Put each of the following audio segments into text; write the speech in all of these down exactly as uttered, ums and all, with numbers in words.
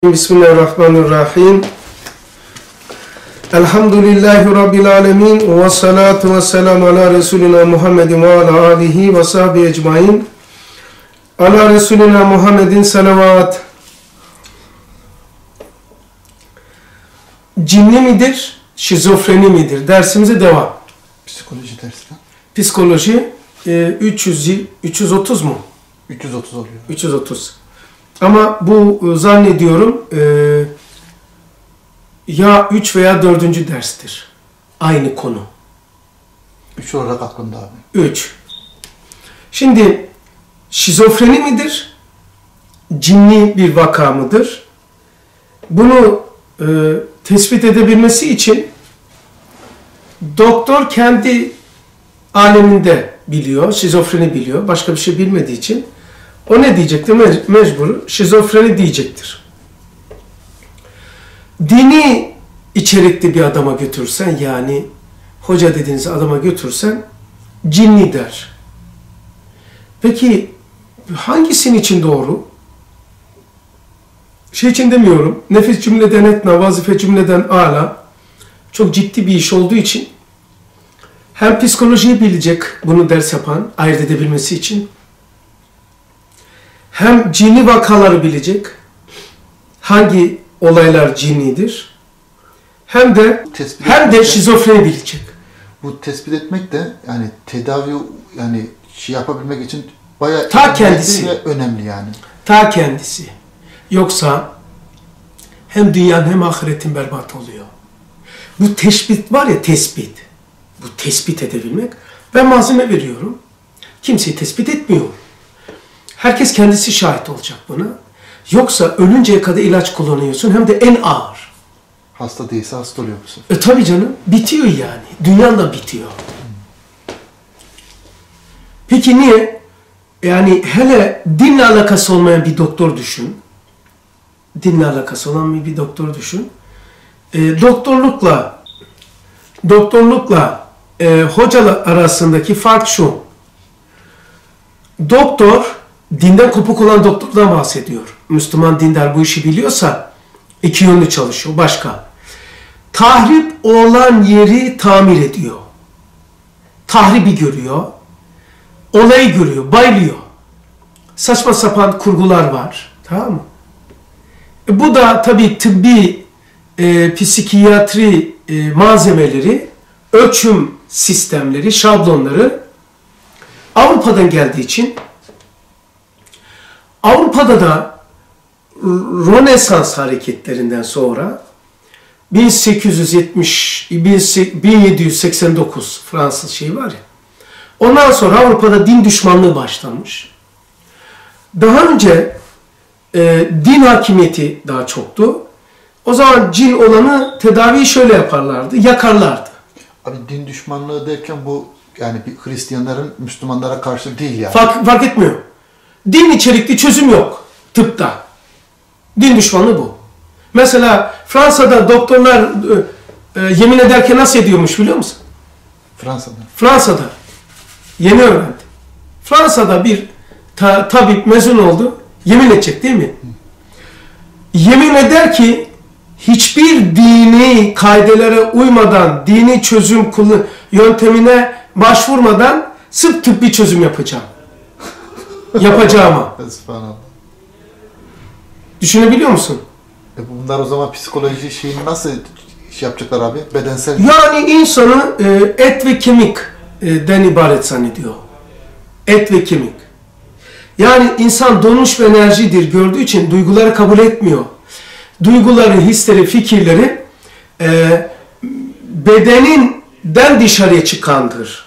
Bismillahirrahmanirrahim. Elhamdülillahi Rabbil alemin. Ve salatu ve selamu ala Resulina Muhammedin ve ala alihi ve sahbihi ecmain. Ala Resulina Muhammedin salavat. Cinli midir, şizofreni midir? Dersimize devam. Psikoloji dersi. Psikoloji e, üç yüz, üç yüz otuz mu? üç yüz otuz oluyor. üç yüz otuz. Ama bu zannediyorum e, ya üç veya dördüncü derstir. Aynı konu. üç olarak aklımda abi. üç. Şimdi şizofreni midir? Cinli bir vaka mıdır? Bunu e, tespit edebilmesi için doktor kendi aleminde biliyor, şizofreni biliyor. Başka bir şey bilmediği için o ne diyecektir? Me mecbur şizofreni diyecektir. Dini içerikli bir adama götürsen, yani hoca dediğiniz adama götürsen cinni der. Peki hangisinin için doğru? Şey için demiyorum, nefis cümleden etna, vazife cümleden âlâ, çok ciddi bir iş olduğu için hem psikolojiyi bilecek bunu ders yapan, ayırt edebilmesi için, hem cinni vakaları bilecek, hangi olaylar cinnidir, hem de Tespit hem de etmek de- şizofreni bilecek. Bu tespit etmek de yani tedavi yani şey yapabilmek için bayağı Ta önemli kendisi. ve önemli yani. Ta kendisi. Yoksa hem dünyanın hem ahiretin berbat oluyor. Bu tespit var ya, tespit. Bu tespit edebilmek. Ben malzeme veriyorum. Kimseyi tespit etmiyor. Herkes kendisi şahit olacak buna. Yoksa ölünceye kadar ilaç kullanıyorsun, hem de en ağır. Hasta değilse hasta oluyor musun? E tabii canım, bitiyor yani. Dünyan da bitiyor. Peki niye? Yani hele dinle alakası olmayan bir doktor düşün. Dinle alakası olan bir doktor düşün. E, doktorlukla doktorlukla e, hocalar arasındaki fark şu. Doktor, dinden kopuk olan doktordan bahsediyor. Müslüman dindar bu işi biliyorsa iki yönlü çalışıyor. Başka. Tahrip olan yeri tamir ediyor. Tahribi görüyor. Olayı görüyor. Bayılıyor. Saçma sapan kurgular var. Tamam mı? E, bu da tabii tıbbi, e, psikiyatri e, malzemeleri, ölçüm sistemleri, şablonları Avrupa'dan geldiği için Avrupa'da da Rönesans hareketlerinden sonra bin sekiz yüz yetmiş bin yedi yüz seksen dokuz Fransız şeyi var ya. Ondan sonra Avrupa'da din düşmanlığı başlamış. Daha önce e, din hakimiyeti daha çoktu. O zaman cin olanı tedaviyi şöyle yaparlardı, yakarlardı. Abi din düşmanlığı derken bu yani bir Hristiyanların Müslümanlara karşı değil yani. Fark, fark etmiyor. Din içerikli çözüm yok tıpta. Din düşmanlığı bu. Mesela Fransa'da doktorlar e, e, yemin ederken nasıl ediyormuş biliyor musun? Fransa'da. Fransa'da. Yeni öğrendi. Fransa'da bir ta, tabip mezun oldu. Yemin edecek değil mi? Yemin eder ki hiçbir dini kaidelere uymadan, dini çözüm kullan yöntemine başvurmadan sırf tıbbi çözüm yapacağım. Yapacağıma. Subhanallah. Düşünebiliyor musun? E bunlar o zaman psikoloji şeyini nasıl şey yapacaklar abi? Bedensel. Yani insanı e, et ve kemikten ibaret zannediyor. Et ve kemik. Yani insan donmuş bir enerjidir gördüğü için duyguları kabul etmiyor. Duyguları, hisleri, fikirleri e, bedeninden dışarıya çıkandır.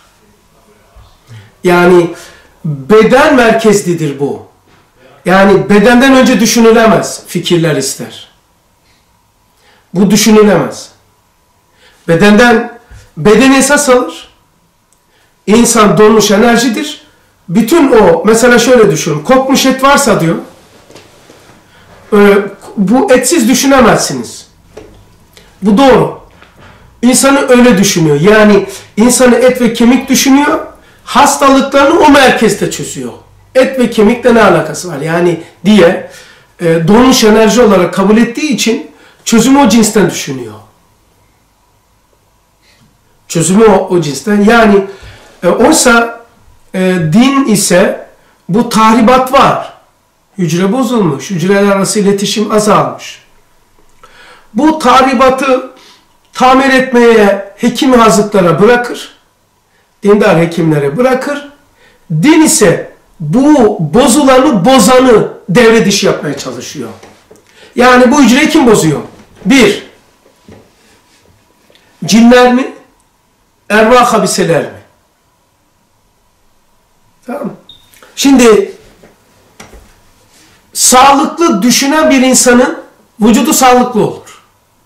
Yani beden merkezlidir bu. Yani bedenden önce düşünülemez fikirler, ister. Bu düşünülemez. Bedenden, beden esas alır. İnsan donmuş enerjidir. Bütün o, mesela şöyle düşün, kokmuş et varsa diyor, e, bu etsiz düşünemezsiniz. Bu doğru. İnsanı öyle düşünüyor. Yani insanı et ve kemik düşünüyor, hastalıklarını o merkezde çözüyor. Et ve kemikle ne alakası var? Yani diye e, donmuş enerji olarak kabul ettiği için çözümü o cinsten düşünüyor. Çözümü o, o cinsten. Yani e, oysa e, din ise bu tahribat var. Hücre bozulmuş, hücreler arası iletişim azalmış. Bu tahribatı tamir etmeye hekim hazırlıklara bırakır. Dindar hekimlere bırakır. Din ise bu bozulanı, bozanı devre dışı yapmaya çalışıyor. Yani bu hücreyi kim bozuyor? Bir, cinler mi? Ervah habiseler mi? Tamam mı? Şimdi sağlıklı düşünen bir insanın vücudu sağlıklı olur.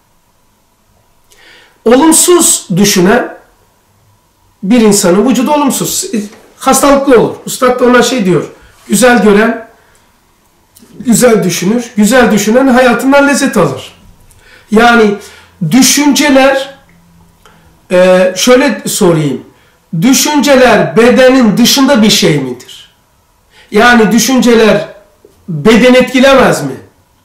Olumsuz düşünen bir insanın vücudu olumsuz, hastalıklı olur. Üstad da ona şey diyor, güzel gören, güzel düşünür, güzel düşünen hayatından lezzet alır. Yani düşünceler, e, şöyle sorayım, düşünceler bedenin dışında bir şey midir? Yani düşünceler beden etkilemez mi?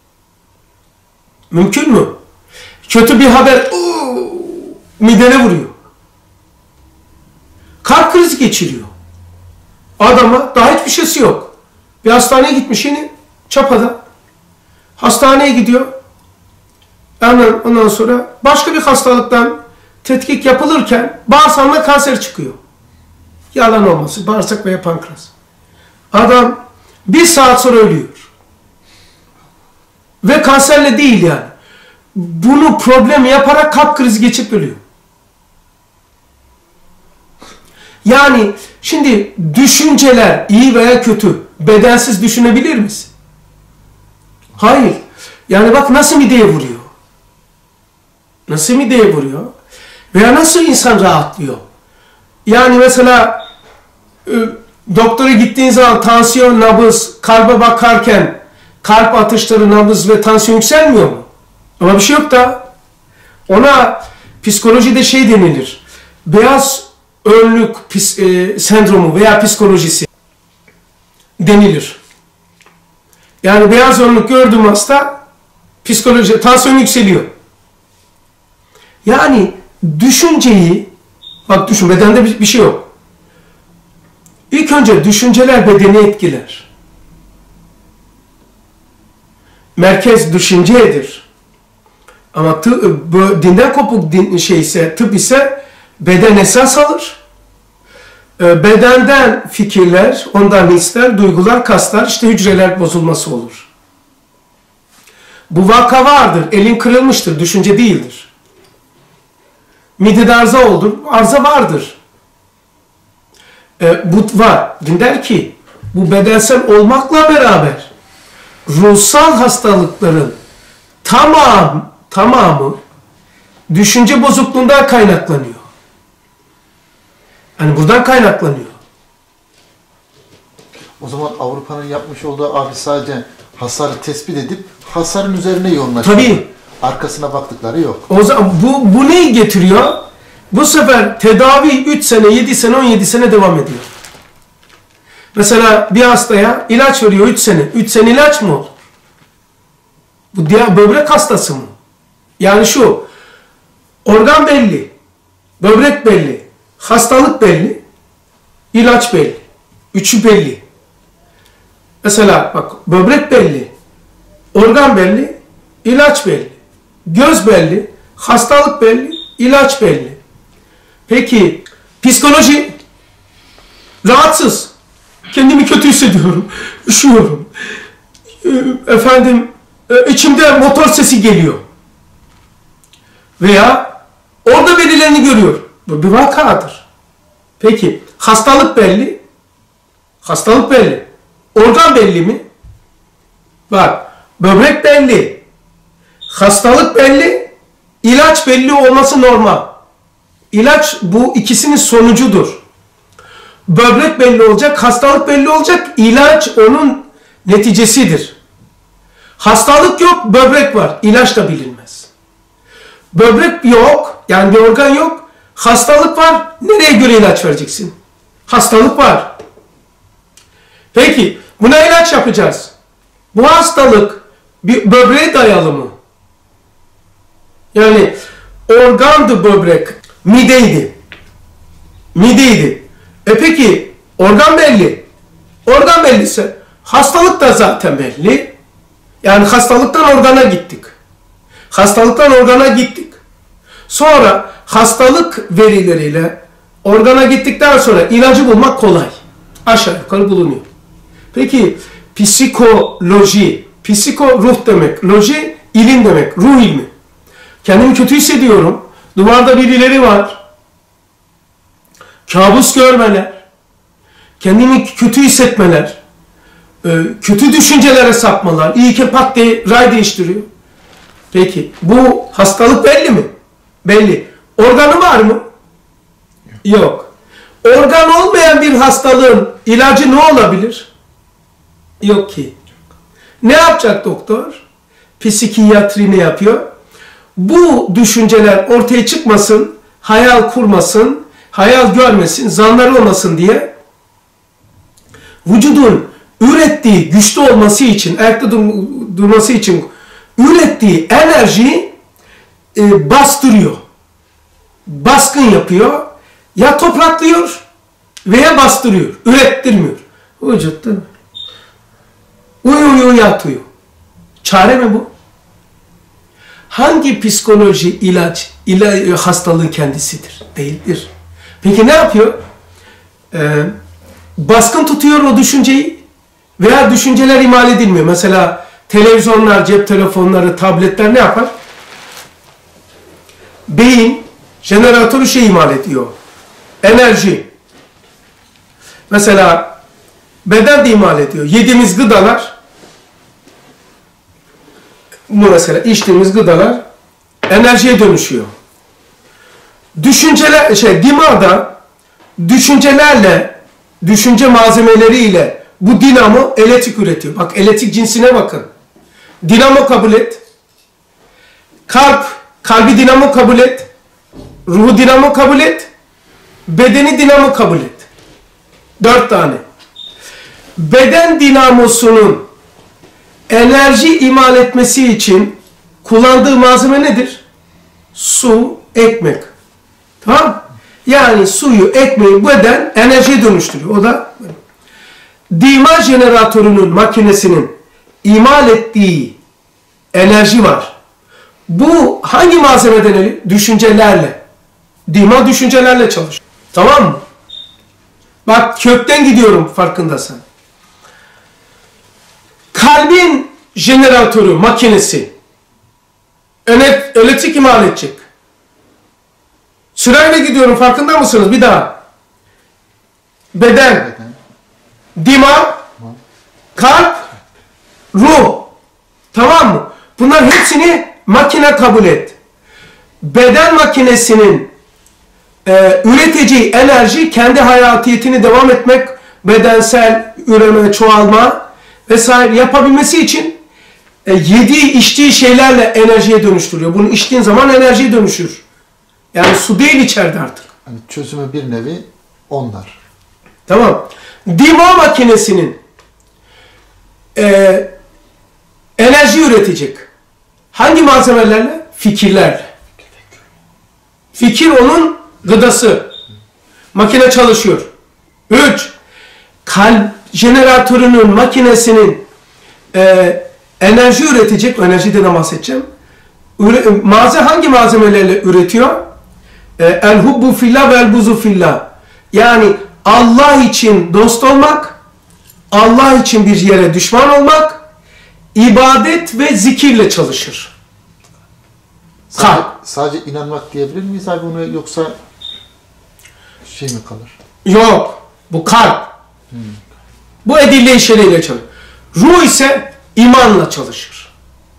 Mümkün mü? Kötü bir haber ıı, midene vuruyor. Kalp krizi geçiriyor. Adama daha hiçbir şeysi yok. Bir hastaneye gitmiş yine Çapa'da. Hastaneye gidiyor. Yani ondan sonra başka bir hastalıktan tetkik yapılırken bağırsağında kanser çıkıyor. Yalan olması. Bağırsak veya pankreas. Adam bir saat sonra ölüyor. Ve kanserle değil yani. Bunu problem yaparak kalp krizi geçip ölüyor. Yani şimdi düşünceler iyi veya kötü bedensiz düşünebilir misin? Hayır. Yani bak nasıl mideye vuruyor. Nasıl mideye vuruyor? Veya nasıl insan rahatlıyor? Yani mesela doktora gittiğin zaman tansiyon, nabız, kalbe bakarken kalp atışları, nabız ve tansiyon yükselmiyor mu? Ama bir şey yok da. Ona psikolojide şey denilir. Beyaz önlük pis, e, sendromu veya psikolojisi denilir. Yani beyaz önlük gördüğüm hasta psikoloji, tansiyon yükseliyor. Yani düşünceyi, bak düşün, bedende bir, bir şey yok. İlk önce düşünceler bedeni etkiler. Merkez düşüncedir. Ama tıp, bu dinden kopuk din, şey ise, tıp ise beden esas alır. Bedenden fikirler, ondan hisler, duygular, kaslar, işte hücreler bozulması olur. Bu vaka vardır. Elin kırılmıştır. Düşünce değildir. Midede arıza oldu. Arıza vardır. E, bu var. Din der ki bu bedensel olmakla beraber ruhsal hastalıkların tamam, tamamı düşünce bozukluğundan kaynaklanıyor. Yani buradan kaynaklanıyor. O zaman Avrupa'nın yapmış olduğu abi sadece hasarı tespit edip hasarın üzerine yoğunlaşıyor. Tabii. Arkasına baktıkları yok. O zaman bu, bu neyi getiriyor? Bu sefer tedavi üç sene, yedi sene, on yedi sene devam ediyor. Mesela bir hastaya ilaç veriyor üç sene. üç sene ilaç mı olur? Bu diğer böbrek hastası mı? Yani şu, organ belli, böbrek belli, hastalık belli, ilaç belli. Üçü belli. Mesela bak, böbrek belli, organ belli, ilaç belli, göz belli, hastalık belli, ilaç belli. Peki psikoloji, rahatsız, kendimi kötü hissediyorum, üşüyorum, efendim içimde motor sesi geliyor veya orada verilerini görüyor. Bu bir vakadır. Peki hastalık belli, hastalık belli, organ belli mi? Bak, böbrek belli, hastalık belli, ilaç belli olması normal. İlaç bu ikisinin sonucudur. Böbrek belli olacak, hastalık belli olacak, ilaç onun neticesidir. Hastalık yok, böbrek var, ilaç da bilinmez. Böbrek yok, yani bir organ yok, hastalık var, nereye göre ilaç vereceksin? Hastalık var. Peki, buna ilaç yapacağız. Bu hastalık Bir böbreğe dayalı mı? Yani organdı böbrek, mideydi. Mideydi. E peki organ belli. Organ belliyse hastalık da zaten belli. Yani hastalıktan organa gittik. Hastalıktan organa gittik. Sonra hastalık verileriyle organa gittikten sonra ilacı bulmak kolay. Aşağı yukarı bulunuyor. Peki psikoloji, psiko ruh demek, loji ilim demek, ruh ilmi. Kendimi kötü hissediyorum. Duvarda birileri var. Kabus görmeler. Kendimi kötü hissetmeler. Kötü düşüncelere sapmalar. İyi ki pat diye ray değiştiriyor. Peki bu hastalık belli mi? Belli. Organı var mı? Yok. Organ olmayan bir hastalığın ilacı ne olabilir? Yok ki. Ne yapacak doktor? Psikiyatri ne yapıyor? Bu düşünceler ortaya çıkmasın, hayal kurmasın, hayal görmesin, zanları olmasın diye vücudun ürettiği, güçlü olması için, ayakta dur durması için ürettiği enerjiyi e, bastırıyor. Baskın yapıyor. Ya topraklıyor veya bastırıyor. Ürettirmiyor. Vücutta uyu uyu yatıyor. Çare mi bu? Hangi psikoloji ilaç, ila, hastalığın kendisidir? Değildir. Peki ne yapıyor? Ee, baskın tutuyor o düşünceyi veya düşünceler imal edilmiyor. Mesela televizyonlar, cep telefonları, tabletler ne yapar? Beyin jeneratörü şey imal ediyor. Enerji. Mesela beden de imal ediyor. Yediğimiz gıdalar, bu mesela içtiğimiz gıdalar enerjiye dönüşüyor. Düşünceler, şey, dimağda düşüncelerle, düşünce malzemeleriyle bu dinamo elektrik üretiyor. Bak elektrik cinsine bakın. Dinamo kabul et. Kalp, kalbi dinamo kabul et. Ruhu dinamo kabul et. Bedeni dinamo kabul et. Dört tane. Beden dinamosunun enerji imal etmesi için kullandığı malzeme nedir? Su, ekmek. Tamam? Yani suyu, ekmeği beden enerjiye dönüştürüyor. O da dima jeneratörünün, makinesinin imal ettiği enerji var. Bu hangi malzemeden eli? Düşüncelerle. Dima düşüncelerle çalışıyor. Tamam mı? Bak kökten gidiyorum farkındasın. Kalbin jeneratörü, makinesi elektrik imal edecek. Sırayla gidiyorum farkında mısınız? Bir daha. Beden, dima, kalp, ruh. Tamam mı? Bunların hepsini makine kabul et. Beden makinesinin e, üreteceği enerji kendi hayatiyetini devam etmek, bedensel üreme, çoğalma vesaire yapabilmesi için e, yediği, içtiği şeylerle enerjiye dönüştürüyor. Bunu içtiğin zaman enerjiye dönüşür. Yani su değil içeride artık. Yani çözümü bir nevi onlar. Tamam. Dima makinesinin e, enerji üretecek. Hangi malzemelerle? Fikirlerle. Fikir onun gıdası. Makine çalışıyor. Üç. Kalp jeneratörünün, makinesinin e, enerji üretecek. Enerjiden bahsedeceğim. Üre, malze hangi malzemelerle üretiyor? E, el hubbu fillah ve el buzu fillah. Yani Allah için dost olmak, Allah için bir yere düşman olmak, ibadet ve zikirle çalışır. Sadece, sadece inanmak diyebilir miyiz abi bunu, yoksa şey mi kalır? Yok. Bu kalp. Hmm. Bu edille işleriyle çalışır. Ruh ise imanla çalışır.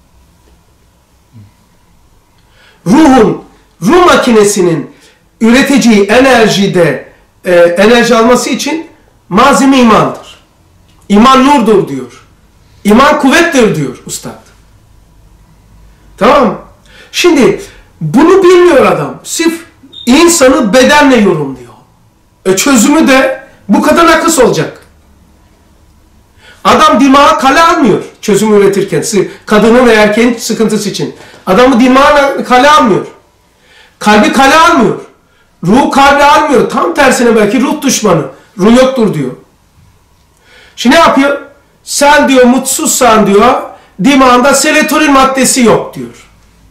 Ruhun, ruh makinesinin üreteceği enerjide e, enerji alması için malzeme imandır. İman nurdur diyor. İman kuvvettir diyor ustad. Tamam mı? Şimdi bunu bilmiyor adam. Sırf insanı bedenle yorumluyor. E çözümü de bu kadar akıs olacak. Adam dimağı kale almıyor çözüm üretirken. Kadının ve erkeğin sıkıntısı için. Adamı dimağı kale almıyor. Kalbi kale almıyor. Ruh kalbi almıyor. Tam tersine belki ruh düşmanı. Ruh yoktur diyor. Şimdi ne yapıyor? Sen diyor mutsuzsan diyor, dimağında serotonin maddesi yok diyor.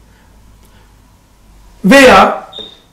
Veya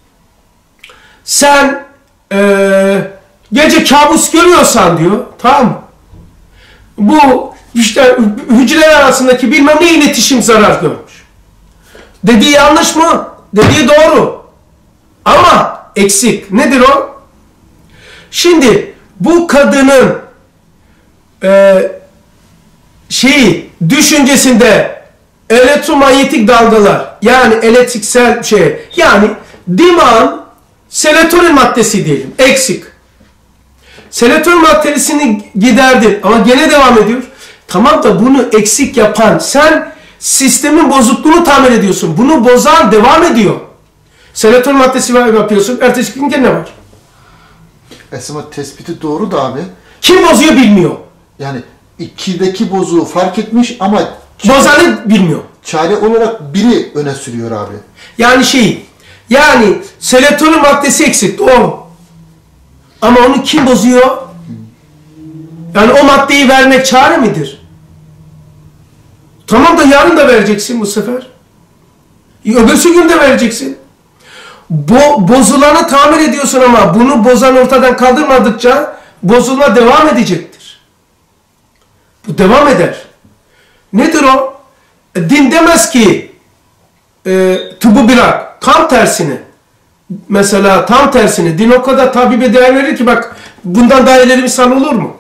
sen e, gece kabus görüyorsan diyor, tamam mı? Bu işte hücreler arasındaki bilmem ne iletişim zarar görmüş. Dediği yanlış mı? Dediği doğru. Ama eksik. Nedir o? Şimdi bu kadının e, şeyi düşüncesinde elektromanyetik dalgalar, yani elektriksel şey, yani dimağın serotonin maddesi diyelim, eksik. Serotonin maddesini giderdi ama gene devam ediyor. Tamam da bunu eksik yapan, sen sistemin bozukluğunu tamir ediyorsun. Bunu bozan devam ediyor. Serotonin maddesi yapıyorsun, ertesi gün gene var. Esma tespiti doğru da abi. Kim bozuyor bilmiyor. Yani ikideki bozuğu fark etmiş ama bozanı bilmiyor. Çare olarak biri öne sürüyor abi. Yani şey, yani serotonin maddesi eksik, doğru. Ama onu kim bozuyor? Yani o maddeyi vermek çare midir? Tamam da yarın da vereceksin bu sefer. Öbürsü gün de vereceksin. Bo bozulanı tamir ediyorsun ama bunu bozan ortadan kaldırmadıkça bozulma devam edecektir. Bu devam eder. Nedir o? Din demez ki e, tıbbı bırak. Tam tersine. Mesela tam tersine. Din o kadar tabibe değer verir ki bak bundan daha ileri misal olur mu?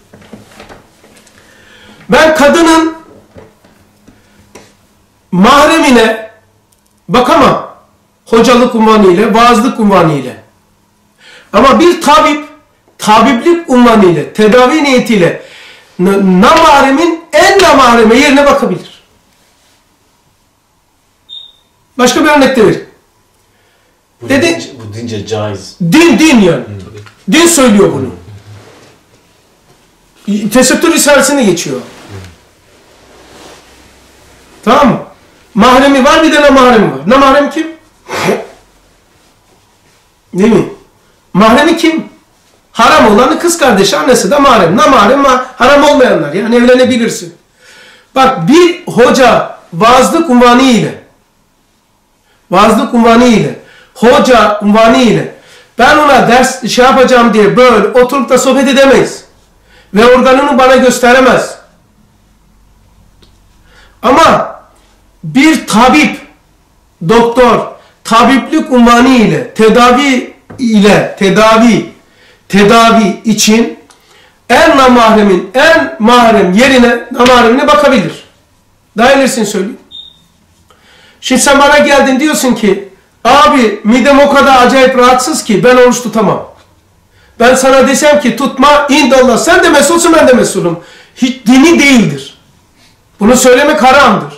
Ben kadının mahremine bakamam. Hocalık unvanı ile, vaazlık unvanı ile. Ama bir tabip, tabiplik unvanı ile, tedavi niyetiyle namahremin en namahreme yerine bakabilir. Başka bir örnek de vereyim. Bu, Dedi, dince, bu dince caiz. Din, din yani. Hı. Din söylüyor bunu. Hı. Tesettür risalesine geçiyor. Hı. Tamam mı? Mahremi var, bir de namahremi var. Namahrem kim? Değil mi? Mahremi kim? Haram olanı kız kardeşi, annesi de mahrem. Namahrem haram olmayanlar. Yani evlenebilirsin. Bak bir hoca vaazlık unvanı ile vaazlık unvanı ile hoca unvanı ile ben ona ders şey yapacağım diye böyle oturup da sohbet edemeyiz. Ve organını bana gösteremez. Ama bir tabip, doktor, tabiplik unvanı ile tedavi ile tedavi tedavi için en namahremin en mahrem yerine namahremine bakabilir. Daha ilerisini söyleyeyim. Şimdi sen bana geldin diyorsun ki abi midem o kadar acayip rahatsız ki ben oruç tutamam. Ben sana desem ki tutma indallah sen de mesulsun ben de mesulum. Hiç dini değildir. Bunu söylemek haramdır.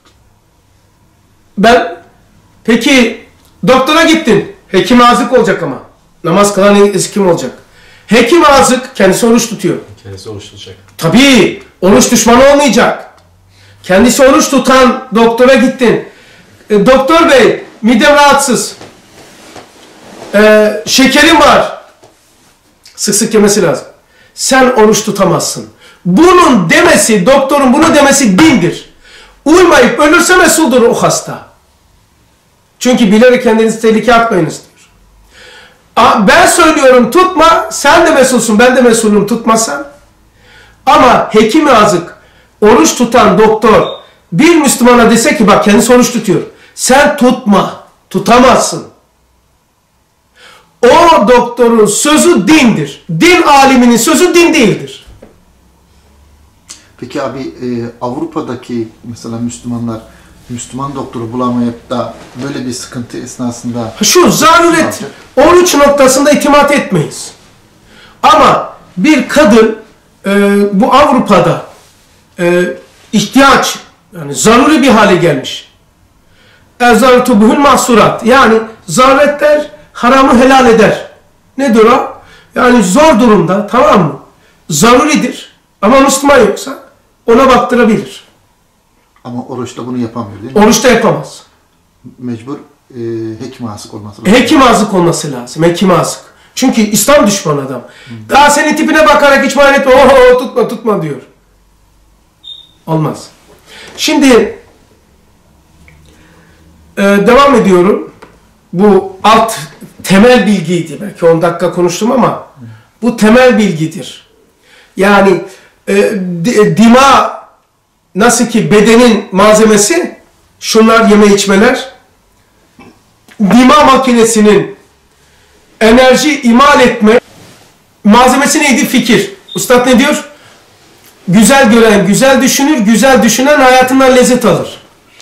Ben peki doktora gittin. Hekim azık olacak ama. Namaz kılan hekim olacak. Hekim azık kendisi oruç tutuyor. Kendisi oruç tutacak. Tabii oruç düşmanı olmayacak. Kendisi oruç tutan doktora gittin. E, doktor bey midem rahatsız. E, şekerim var. Sık sık yemesi lazım. Sen oruç tutamazsın. Bunun demesi, doktorun bunu demesi dindir. Uymayıp ölürse mesuldür o hasta. Çünkü bilerek kendinizi tehlikeye atmayınız diyor. Ben söylüyorum tutma, sen de mesulsun, ben de mesulüm tutmasan. Ama hekim azık, oruç tutan doktor bir Müslümana dese ki bak kendisi oruç tutuyor. Sen tutma, tutamazsın. O doktorun sözü dindir. Din aliminin sözü din değildir. Peki abi e, Avrupa'daki mesela Müslümanlar Müslüman doktoru bulamayıp da böyle bir sıkıntı esnasında şu zaruret oruç noktasında itimat etmeyiz. Ama bir kadın e, bu Avrupa'da e, ihtiyaç yani zaruri bir hale gelmiş. Ezarutubuhul mahsurat yani zaruretler haramı helal eder. Nedir o? Yani zor durumda tamam mı? Zaruridir. Ama Müslüman yoksa ona baktırabilir. Ama oruçta bunu yapamıyor değil mi? Oruçta yapamaz. Mecbur e, hekime asık olması lazım. Hekime azık olması lazım. Hekime azık. Çünkü İslam düşmanı adam. Hmm. Daha senin tipine bakarak hiç mani etme. Oho tutma tutma diyor. Olmaz. Şimdi e, devam ediyorum. Bu alt temel bilgiydi. Belki on dakika konuştum ama hmm. bu temel bilgidir. Yani e, dima nasıl ki bedenin malzemesi, şunlar yeme içmeler, dima makinesinin enerji imal etme malzemesi neydi? Fikir. Üstad ne diyor? Güzel gören güzel düşünür, güzel düşünen hayatından lezzet alır.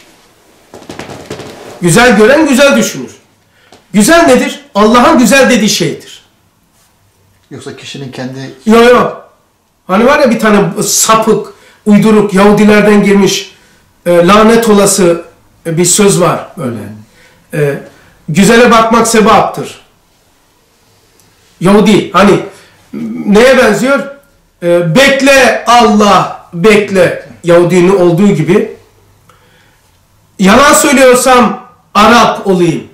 Güzel gören güzel düşünür. Güzel nedir? Allah'ın güzel dediği şeydir. Yoksa kişinin kendi... Yok yok. Hani var ya bir tane sapık, uyduruk, Yahudilerden girmiş, e, lanet olası e, bir söz var böyle. E, güzele bakmak sevaptır. Yahudi, hani neye benziyor? E, bekle Allah, bekle. Yahudinin olduğu gibi. Yalan söylüyorsam Arap olayım.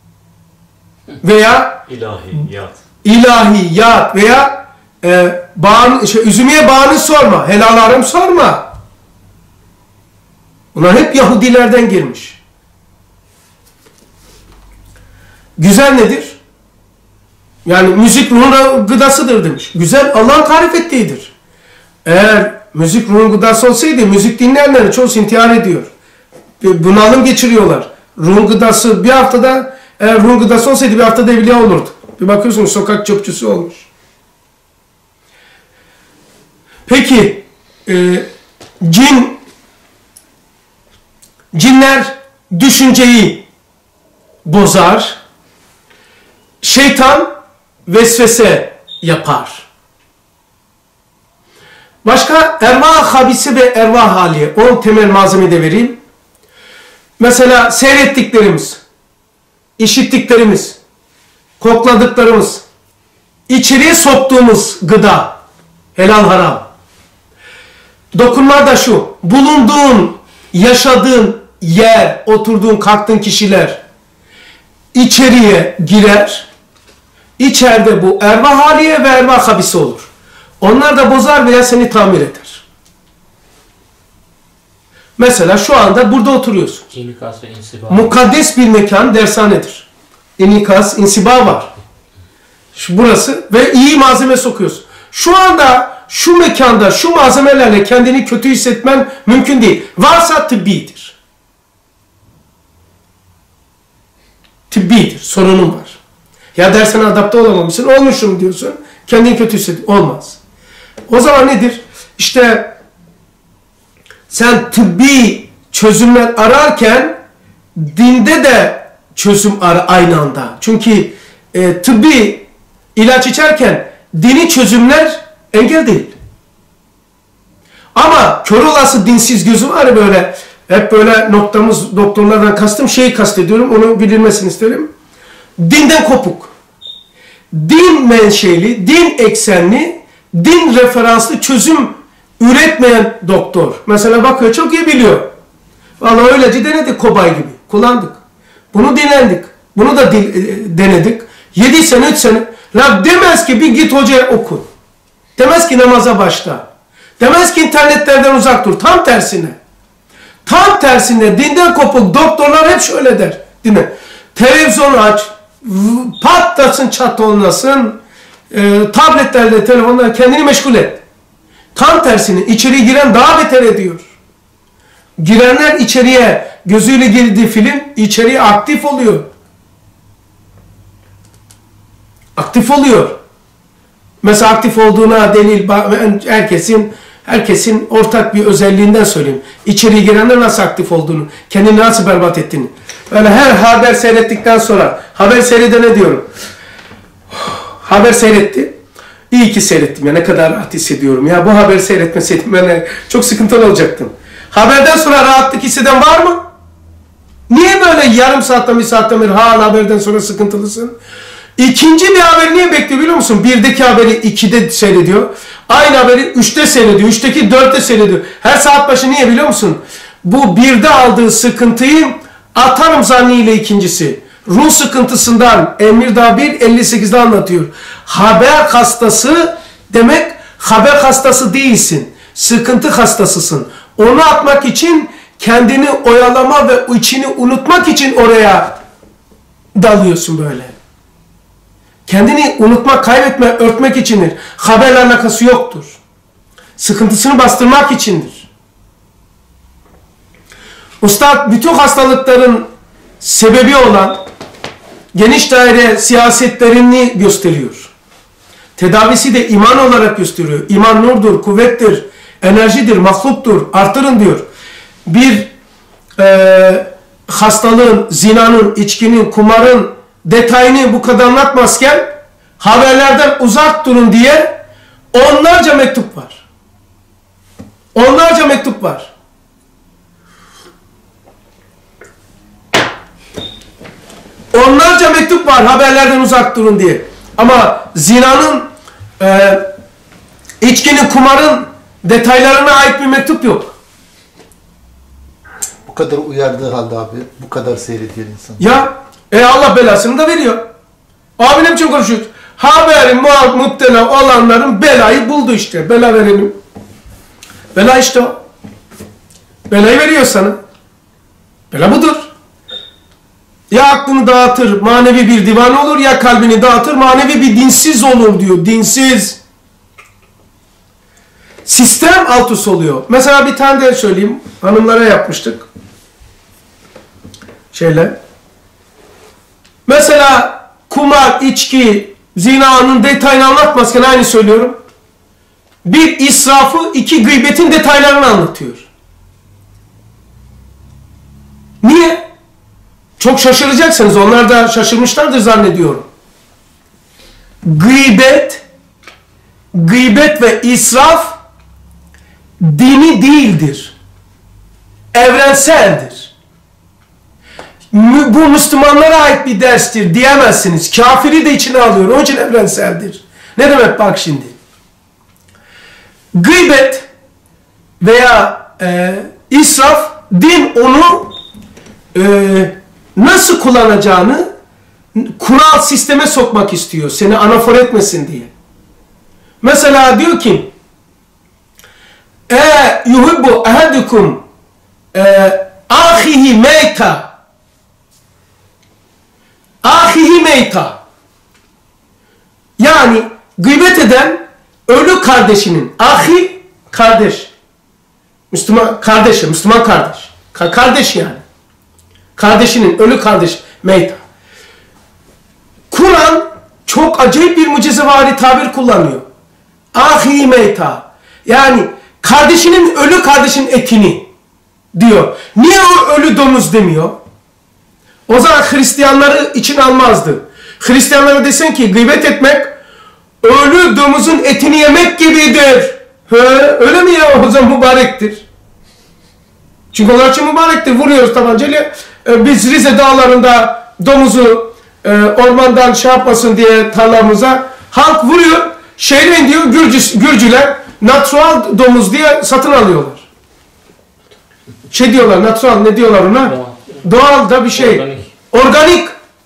Veya İlahiyat. İlahiyat veya e, bağın, şey, üzümeye bağını sorma, helal haram sorma. Bunlar hep Yahudilerden girmiş. Güzel nedir? Yani müzik ruhun gıdasıdır demiş. Güzel Allah'ın tarif ettiğidir. Eğer müzik ruhun gıdası olsaydı müzik dinleyenlerin çoğusu intihar ediyor. Bunalım geçiriyorlar. Ruhun gıdası bir haftada, eğer ruhun gıdası olsaydı bir haftada evliya olurdu. Bir bakıyorsunuz sokak çöpçüsü olmuş. Peki e, cin cinler düşünceyi bozar. Şeytan vesvese yapar. Başka ervah habisi ve ervah haliye. on temel malzeme de vereyim. Mesela seyrettiklerimiz, işittiklerimiz, kokladıklarımız, içeriye soktuğumuz gıda, helal haram. Dokunma da şu, bulunduğun, yaşadığın yer, oturduğun, kalktığın kişiler içeriye girer. İçeride bu ervah haliye ve ervah habisi olur. Onlar da bozar veya seni tamir eder. Mesela şu anda burada oturuyorsun. İnikas ve insiba. Mukaddes bir mekan dershanedir. İnikas, insiba var. Şu burası ve iyi malzeme sokuyorsun. Şu anda şu mekanda şu malzemelerle kendini kötü hissetmen mümkün değil. Varsa tıbbidir. Tıbbidir. Sorunun var. Ya dersine adapte olamamışsın. Olmuşum diyorsun. Kendini kötü hissediyorsun. Olmaz. O zaman nedir? İşte sen tıbbi çözümler ararken dinde de çözüm ara aynı anda. Çünkü e, tıbbi ilaç içerken dini çözümler engel değil. Ama kör olası dinsiz gözü var ya böyle, hep böyle noktamız, doktorlardan kastım şeyi kastediyorum, onu bilinmesini isterim. Dinden kopuk. Din menşeli, din eksenli, din referanslı çözüm üretmeyen doktor. Mesela bakıyor çok iyi biliyor. Vallahi öylece denedik kobay gibi. Kullandık. Bunu dinlendik. Bunu da din, e, denedik. Yedi sene, üç sene. Rab demez ki bir git hocaya oku. Demez ki namaza başla. Demez ki internetlerden uzak dur. Tam tersine. Tam tersine dinden kopuk doktorlar hep şöyle der. Dinle. Televizyonu aç. Patlasın çat olmasın. E, tabletlerle, telefonlarla kendini meşgul et. Tam tersine içeri giren daha beter ediyor. Girenler içeriye gözüyle girdiği film içeriye aktif oluyor. Aktif oluyor. Mesela aktif olduğuna delil herkesin herkesin ortak bir özelliğinden söyleyeyim. İçeriye girenler nasıl aktif olduğunu, kendini nasıl berbat ettiğini. Böyle her haber seyrettikten sonra haber seyredene diyorum. Haber seyretti. İyi ki seyrettim ya, ne kadar rahat hissediyorum. Ya bu haberi seyretmeseydim ben çok sıkıntılı olacaktım. Haberden sonra rahatlık hisseden var mı? Niye böyle yarım saatten bir saatten bir hala haberden sonra sıkıntılısın? İkinci bir haberi niye bekliyor biliyor musun? Birdeki haberi ikide seyrediyor. Aynı haberi üçte seyrediyor. Üçteki dörtte seyrediyor. Her saat başı niye biliyor musun? Bu birde aldığı sıkıntıyı atarım zannıyla ikincisi. Ruh sıkıntısından Emir Dağ bir elli sekizde anlatıyor. Haber hastası demek haber hastası değilsin. Sıkıntı hastasısın. Onu atmak için kendini oyalama ve içini unutmak için oraya dalıyorsun böyle. Kendini unutmak, kaybetme, örtmek içindir. Haberle alakası yoktur. Sıkıntısını bastırmak içindir. Ustad bütün hastalıkların sebebi olan geniş daire siyasetlerini gösteriyor. Tedavisi de iman olarak gösteriyor. İman nurdur, kuvvettir, enerjidir, mahluktur, artırın diyor. Bir e, hastalığın, zinanın, içkinin, kumarın detayını bu kadar anlatmazken haberlerden uzak durun diye onlarca mektup var. Onlarca mektup var. Onlarca mektup var haberlerden uzak durun diye. Ama zinanın, e, içkinin, kumarın detaylarına ait bir mektup yok. Bu kadar uyardığı halde abi, bu kadar seyrediyor insan. Ya, e Allah belasını da veriyor. Abi ne biçim konuşuyor? Haberin muhtela olanların belayı buldu işte. Bela verelim. Bela işte o. Belayı veriyor sana. Bela budur. Ya aklını dağıtır, manevi bir divan olur, ya kalbini dağıtır, manevi bir dinsiz olur diyor. Dinsiz. Sistem alt üst oluyor. Mesela bir tane de söyleyeyim. Hanımlara yapmıştık. Şeyler. Mesela kumar, içki, zinanın detayını anlatmazken aynı söylüyorum. Bir israfı, iki gıybetin detaylarını anlatıyor. Niye? Çok şaşıracaksınız. Onlar da şaşırmışlardır zannediyorum. Gıybet, gıybet ve israf dini değildir. Evrenseldir. Bu Müslümanlara ait bir derstir diyemezsiniz. Kafiri de içine alıyor. Onun için evrenseldir. Ne demek bak şimdi? Gıybet veya e, israf, din onu e, nasıl kullanacağını kural sisteme sokmak istiyor. Seni anafor etmesin diye. Mesela diyor ki e yuhibbu ahadukum e, ahihi meyta ahihi meyta yani gıybet eden ölü kardeşinin, ahi kardeş, Müslüman kardeşi, Müslüman kardeş, Ka kardeş yani, kardeşinin ölü kardeş meyta. Kur'an çok acayip bir mucizevari tabir kullanıyor. Ahi meyta yani kardeşinin, ölü kardeşinin etini diyor. Niye o ölü domuz demiyor? O zaman Hristiyanları için almazdı. Hristiyanlara desen ki gıybet etmek ölü domuzun etini yemek gibidir. He, öyle mi ya? O zaman mübarektir. Çünkü onlar için mübarektir. Vuruyoruz tabancayla. Ee, biz Rize dağlarında domuzu e, ormandan şey yapmasın diye tarlamıza halk vuruyor. Şehre diyor Gürcü, Gürcüler natural domuz diye satın alıyorlar. Şey diyorlar, natural ne diyorlar ona? Doğal, Doğal da bir şey. Organik. Organik.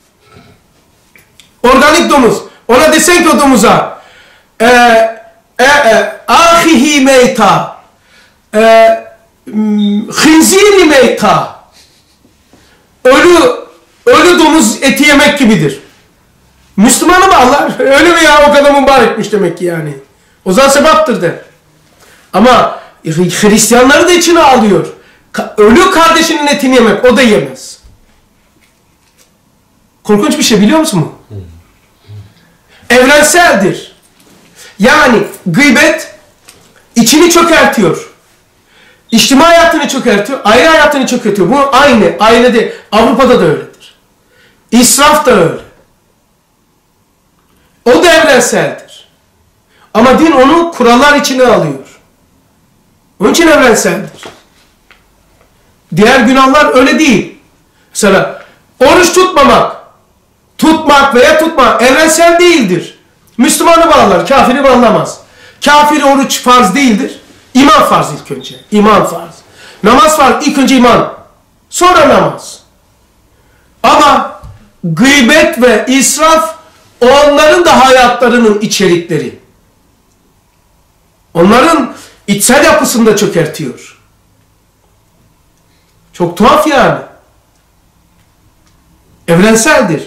Organik domuz. Ona desen ki o domuza e, e, e, ahihi meyta e, hınziri meyta ölü ölü domuz eti yemek gibidir. Müslümanı mı Allah? Öyle mi ya, o kadar mübarekmiş demek ki yani. O zaman sevaptır der. Ama Hristiyanları da içine alıyor. Ölü kardeşinin etini yemek, o da yemez. Korkunç bir şey, biliyor musun bu? Evrenseldir. Yani gıybet içini çökertiyor. İçtima hayatını çökertiyor, aile hayatını çökertiyor. Bu aynı, ailede, Avrupa'da da öyledir. İsraf da öyle. O da evrenseldir. Ama din onu kurallar içine alıyor. Onun için evrenseldir. Diğer günahlar öyle değil. Mesela oruç tutmamak Tutmak veya tutma evrensel değildir. Müslümanı bağlar, kafiri bağlamaz. Kafir oruç farz değildir. İman farz ilk önce. İman farz. Namaz farz. İlk önce iman. Sonra namaz. Ama gıybet ve israf onların da hayatlarının içerikleri. Onların içsel yapısını da çökertiyor. Çok tuhaf yani. Evrenseldir.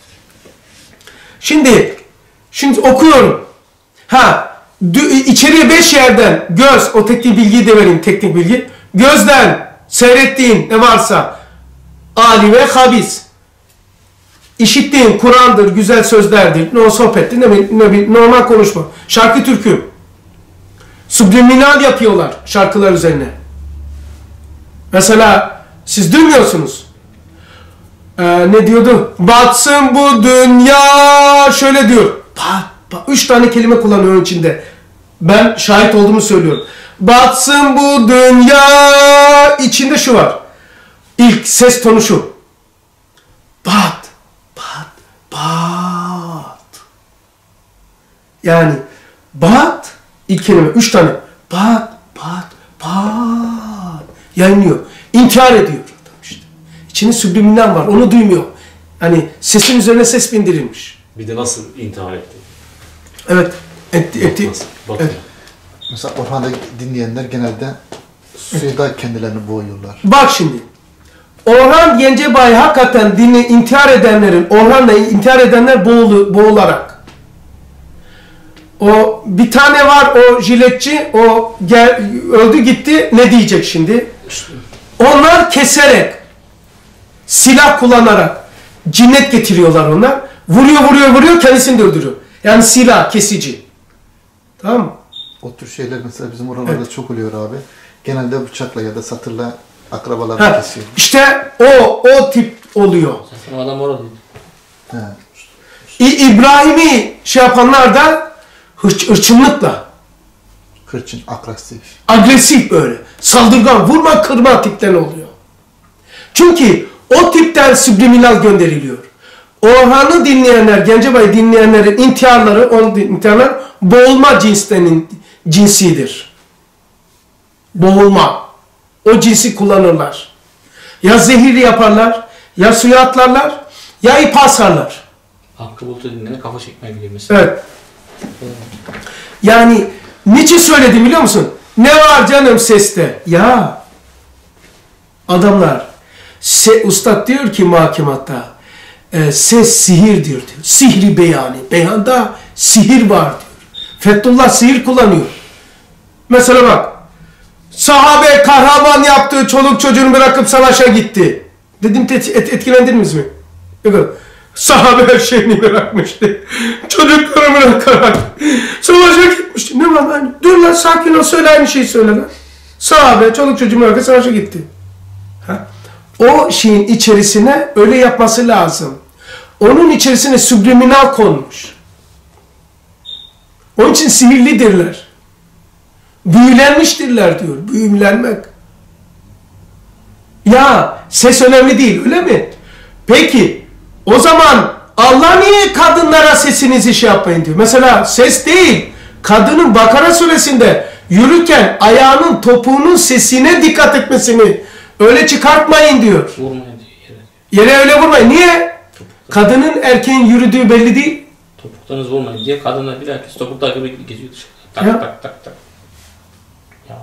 Şimdi şimdi okuyorum. Ha, içeriye beş yerden göz, o teknik bilgiyi de vereyim, teknik bilgi. Gözden seyrettiğin ne varsa âli ve habis. İşittiğin Kur'an'dır, güzel sözlerdir, no sohbettir, ne, ne, normal konuşma. Şarkı türkü. Subliminal yapıyorlar şarkılar üzerine. Mesela siz duymuyorsunuz. Ee, ne diyordu? Batsın bu dünya, şöyle diyor. Pat, pat. Üç tane kelime kullanıyor onun içinde. Ben şahit olduğumu söylüyorum. Batsın bu dünya, içinde şu var. İlk ses tonu şu. Bat, bat, bat. Yani bat, ilk kelime üç tane. Bat, bat, bat. Yayınlıyor. İnkar ediyor. İçinde subliminal var. Onu duymuyor. Hani sesin üzerine ses bindirilmiş. Bir de nasıl intihar etti? Evet. Etti. etti. Nasıl? Evet. Mesela Orhan'da dinleyenler genelde suda kendilerini boğuyorlar. Bak şimdi. Orhan Gencebay hakikaten dini intihar edenlerin, Orhan'la intihar edenler boğulu, boğularak. O bir tane var o jiletçi, o gel, öldü gitti, ne diyecek şimdi? Onlar keserek, silah kullanarak cinnet getiriyorlar onlar. Vuruyor vuruyor vuruyor, kendisini de öldürüyor. Yani silah kesici. Tamam mı? O tür şeyler mesela bizim oralarda evet. çok oluyor abi. Genelde bıçakla ya da satırla akrabalar kesiyor. İşte o o tip oluyor. Zaten adam orada. İbrahim'i şey yapanlar da hırç, hırçınlıkla. Hırçın, agresif. Agresif böyle. Saldırgan, vurma kırma tipten oluyor. Çünkü o tipten subliminal gönderiliyor. Orhan'ı dinleyenler, Gencebay'ı dinleyenlerin intiharları, onun intiharlar boğulma cinslerinin cinsidir. Boğulma. O cinsi kullanırlar. Ya zehirli yaparlar, ya suya atlarlar, ya ip asarlar. Hakkı Bulut'u dinlene kafa çekmeye bilir mesela. Evet. Yani niçin söyledim biliyor musun? Ne var canım seste? Ya adamlar, se, ustad diyor ki mahkematta, e, ses sihir diyor, diyor. Sihri beyani. Beyanda sihir var diyor. Fethullah sihir kullanıyor. Mesela bak, sahabe kahraman yaptığı çoluk çocuğunu bırakıp savaşa gitti. Dedim et, et, etkilendiniz mi? Yok. Sahabe her şeyini bırakmıştı. Çocukları bırakarak savaşa gitmişti. Ne var lan? Dur lan, sakin ol, söyle aynı şeyi söyle lan. Sahabe çoluk çocuğunu bırakıp savaşa gitti. Ha? O şeyin içerisine öyle yapması lazım. Onun içerisine subliminal konmuş. Onun için sihirlidirler. Büyülenmiştirler diyor. Büyülenmek. Ya ses önemli değil, öyle mi? Peki o zaman Allah niye kadınlara sesinizi şey yapmayın diyor. Mesela ses değil. Kadının Bakara suresinde yürürken ayağının topuğunun sesine dikkat etmesini, öyle çıkartmayın diyor. Vurmayın diyor yere. Yere öyle vurmayın. Niye? Topuktan. Kadının erkeğin yürüdüğü belli değil. Topuklarınız vurmayın diye kadınlar bir herkes topuklar gibi geziyor dışarıda. Tak tak tak tak. Ya.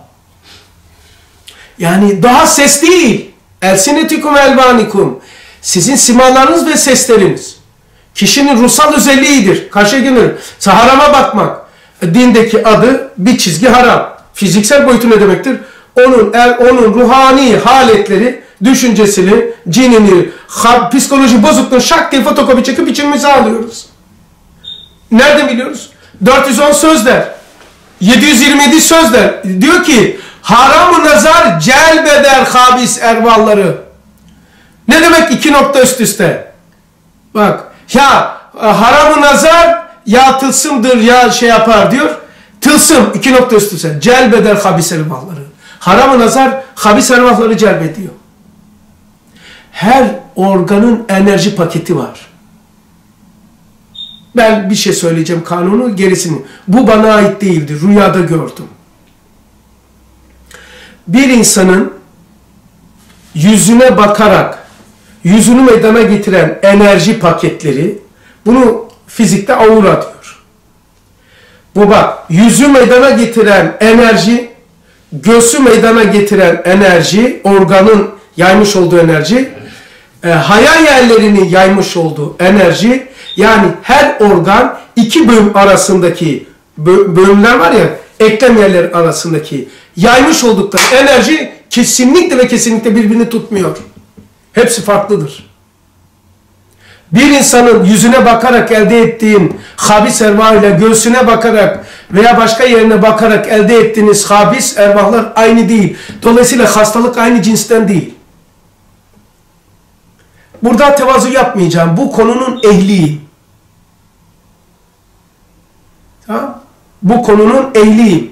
Yani daha ses değil. Elsinetikum elvanikum. Sizin simalarınız ve sesleriniz. Kişinin ruhsal özelliğidir. Karşıya gelir. Harama bakmak. Dindeki adı bir çizgi haram. Fiziksel boyutu ne demektir? Onun er, onun ruhani haletleri, düşüncesini, cinini, ha, psikoloji bozukluğunu şak diye fotokopi çekip içimize alıyoruz. Nereden biliyoruz? dört yüz on sözler. yedi yüz yirmi yedi sözler. Diyor ki haram-ı nazar celbeder habis ervalları. Ne demek iki nokta üst üste? Bak ya haram-ı nazar ya tılsımdır ya şey yapar diyor. Tılsım iki nokta üst üste. Celbeder habis ervalları. Haram-ı nazar habis ervalları celbediyor. Her organın enerji paketi var. Ben bir şey söyleyeceğim, kanunu gerisini. Bu bana ait değildi. Rüyada gördüm. Bir insanın yüzüne bakarak yüzünü meydana getiren enerji paketleri, bunu fizikte aura diyor. Bu bak, yüzü meydana getiren enerji, göğsü meydana getiren enerji, organın yaymış olduğu enerji, e, hayal yerlerini yaymış olduğu enerji, yani her organ iki bölüm arasındaki bölümler var ya, eklem yerleri arasındaki yaymış oldukları enerji kesinlikle ve kesinlikle birbirini tutmuyor. Hepsi farklıdır. Bir insanın yüzüne bakarak elde ettiğin habis ervah ile göğsüne bakarak veya başka yerine bakarak elde ettiğiniz habis ervahlar aynı değil. Dolayısıyla hastalık aynı cinsten değil. Burada tevazu yapmayacağım. Bu konunun ehliyim. Tamam? Bu konunun ehliyim.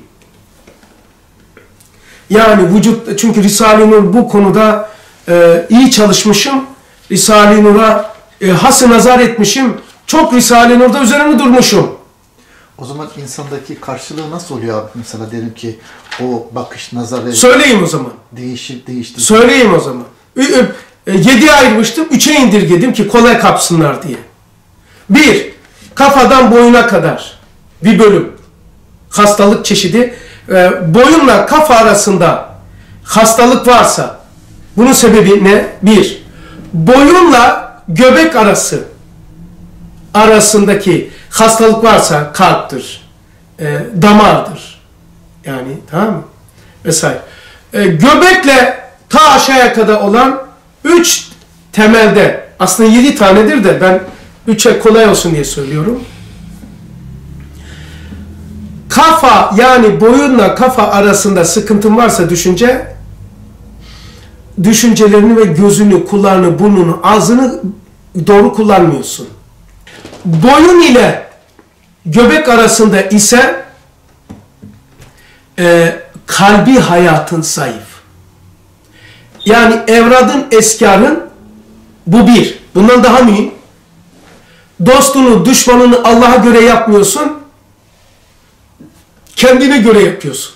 Yani vücut, çünkü Risale-i Nur bu konuda e, iyi çalışmışım. Risale-i Nur'a e, has-ı nazar etmişim. Çok Risale-i Nur'da üzerine durmuşum. O zaman insandaki karşılığı nasıl oluyor abi? Mesela diyelim ki o bakış, nazar... Söyleyeyim o zaman. Değişir, değişti. Söyleyeyim o zaman. Yediye ayırmıştım, üçe indirgedim ki kolay kapsınlar diye. Bir, kafadan boyuna kadar bir bölüm. Hastalık çeşidi. Boyunla kafa arasında hastalık varsa, bunun sebebi ne? Bir, boyunla göbek arası arasındaki hastalık varsa kalptir, e, damardır. Yani tamam mı? Vesaire. E, göbekle ta aşağıya kadar olan üç temelde, aslında yedi tanedir de ben üçe kolay olsun diye söylüyorum. Kafa, yani boyunla kafa arasında sıkıntın varsa düşünce, düşüncelerini ve gözünü, kulağını, burnunu, ağzını doğru kullanmıyorsun. Boyun ile göbek arasında ise e, kalbi hayatın zayıf. Yani evradın, eskarın, bu bir. Bundan daha mühim. Dostunu, düşmanını Allah'a göre yapmıyorsun. Kendine göre yapıyorsun.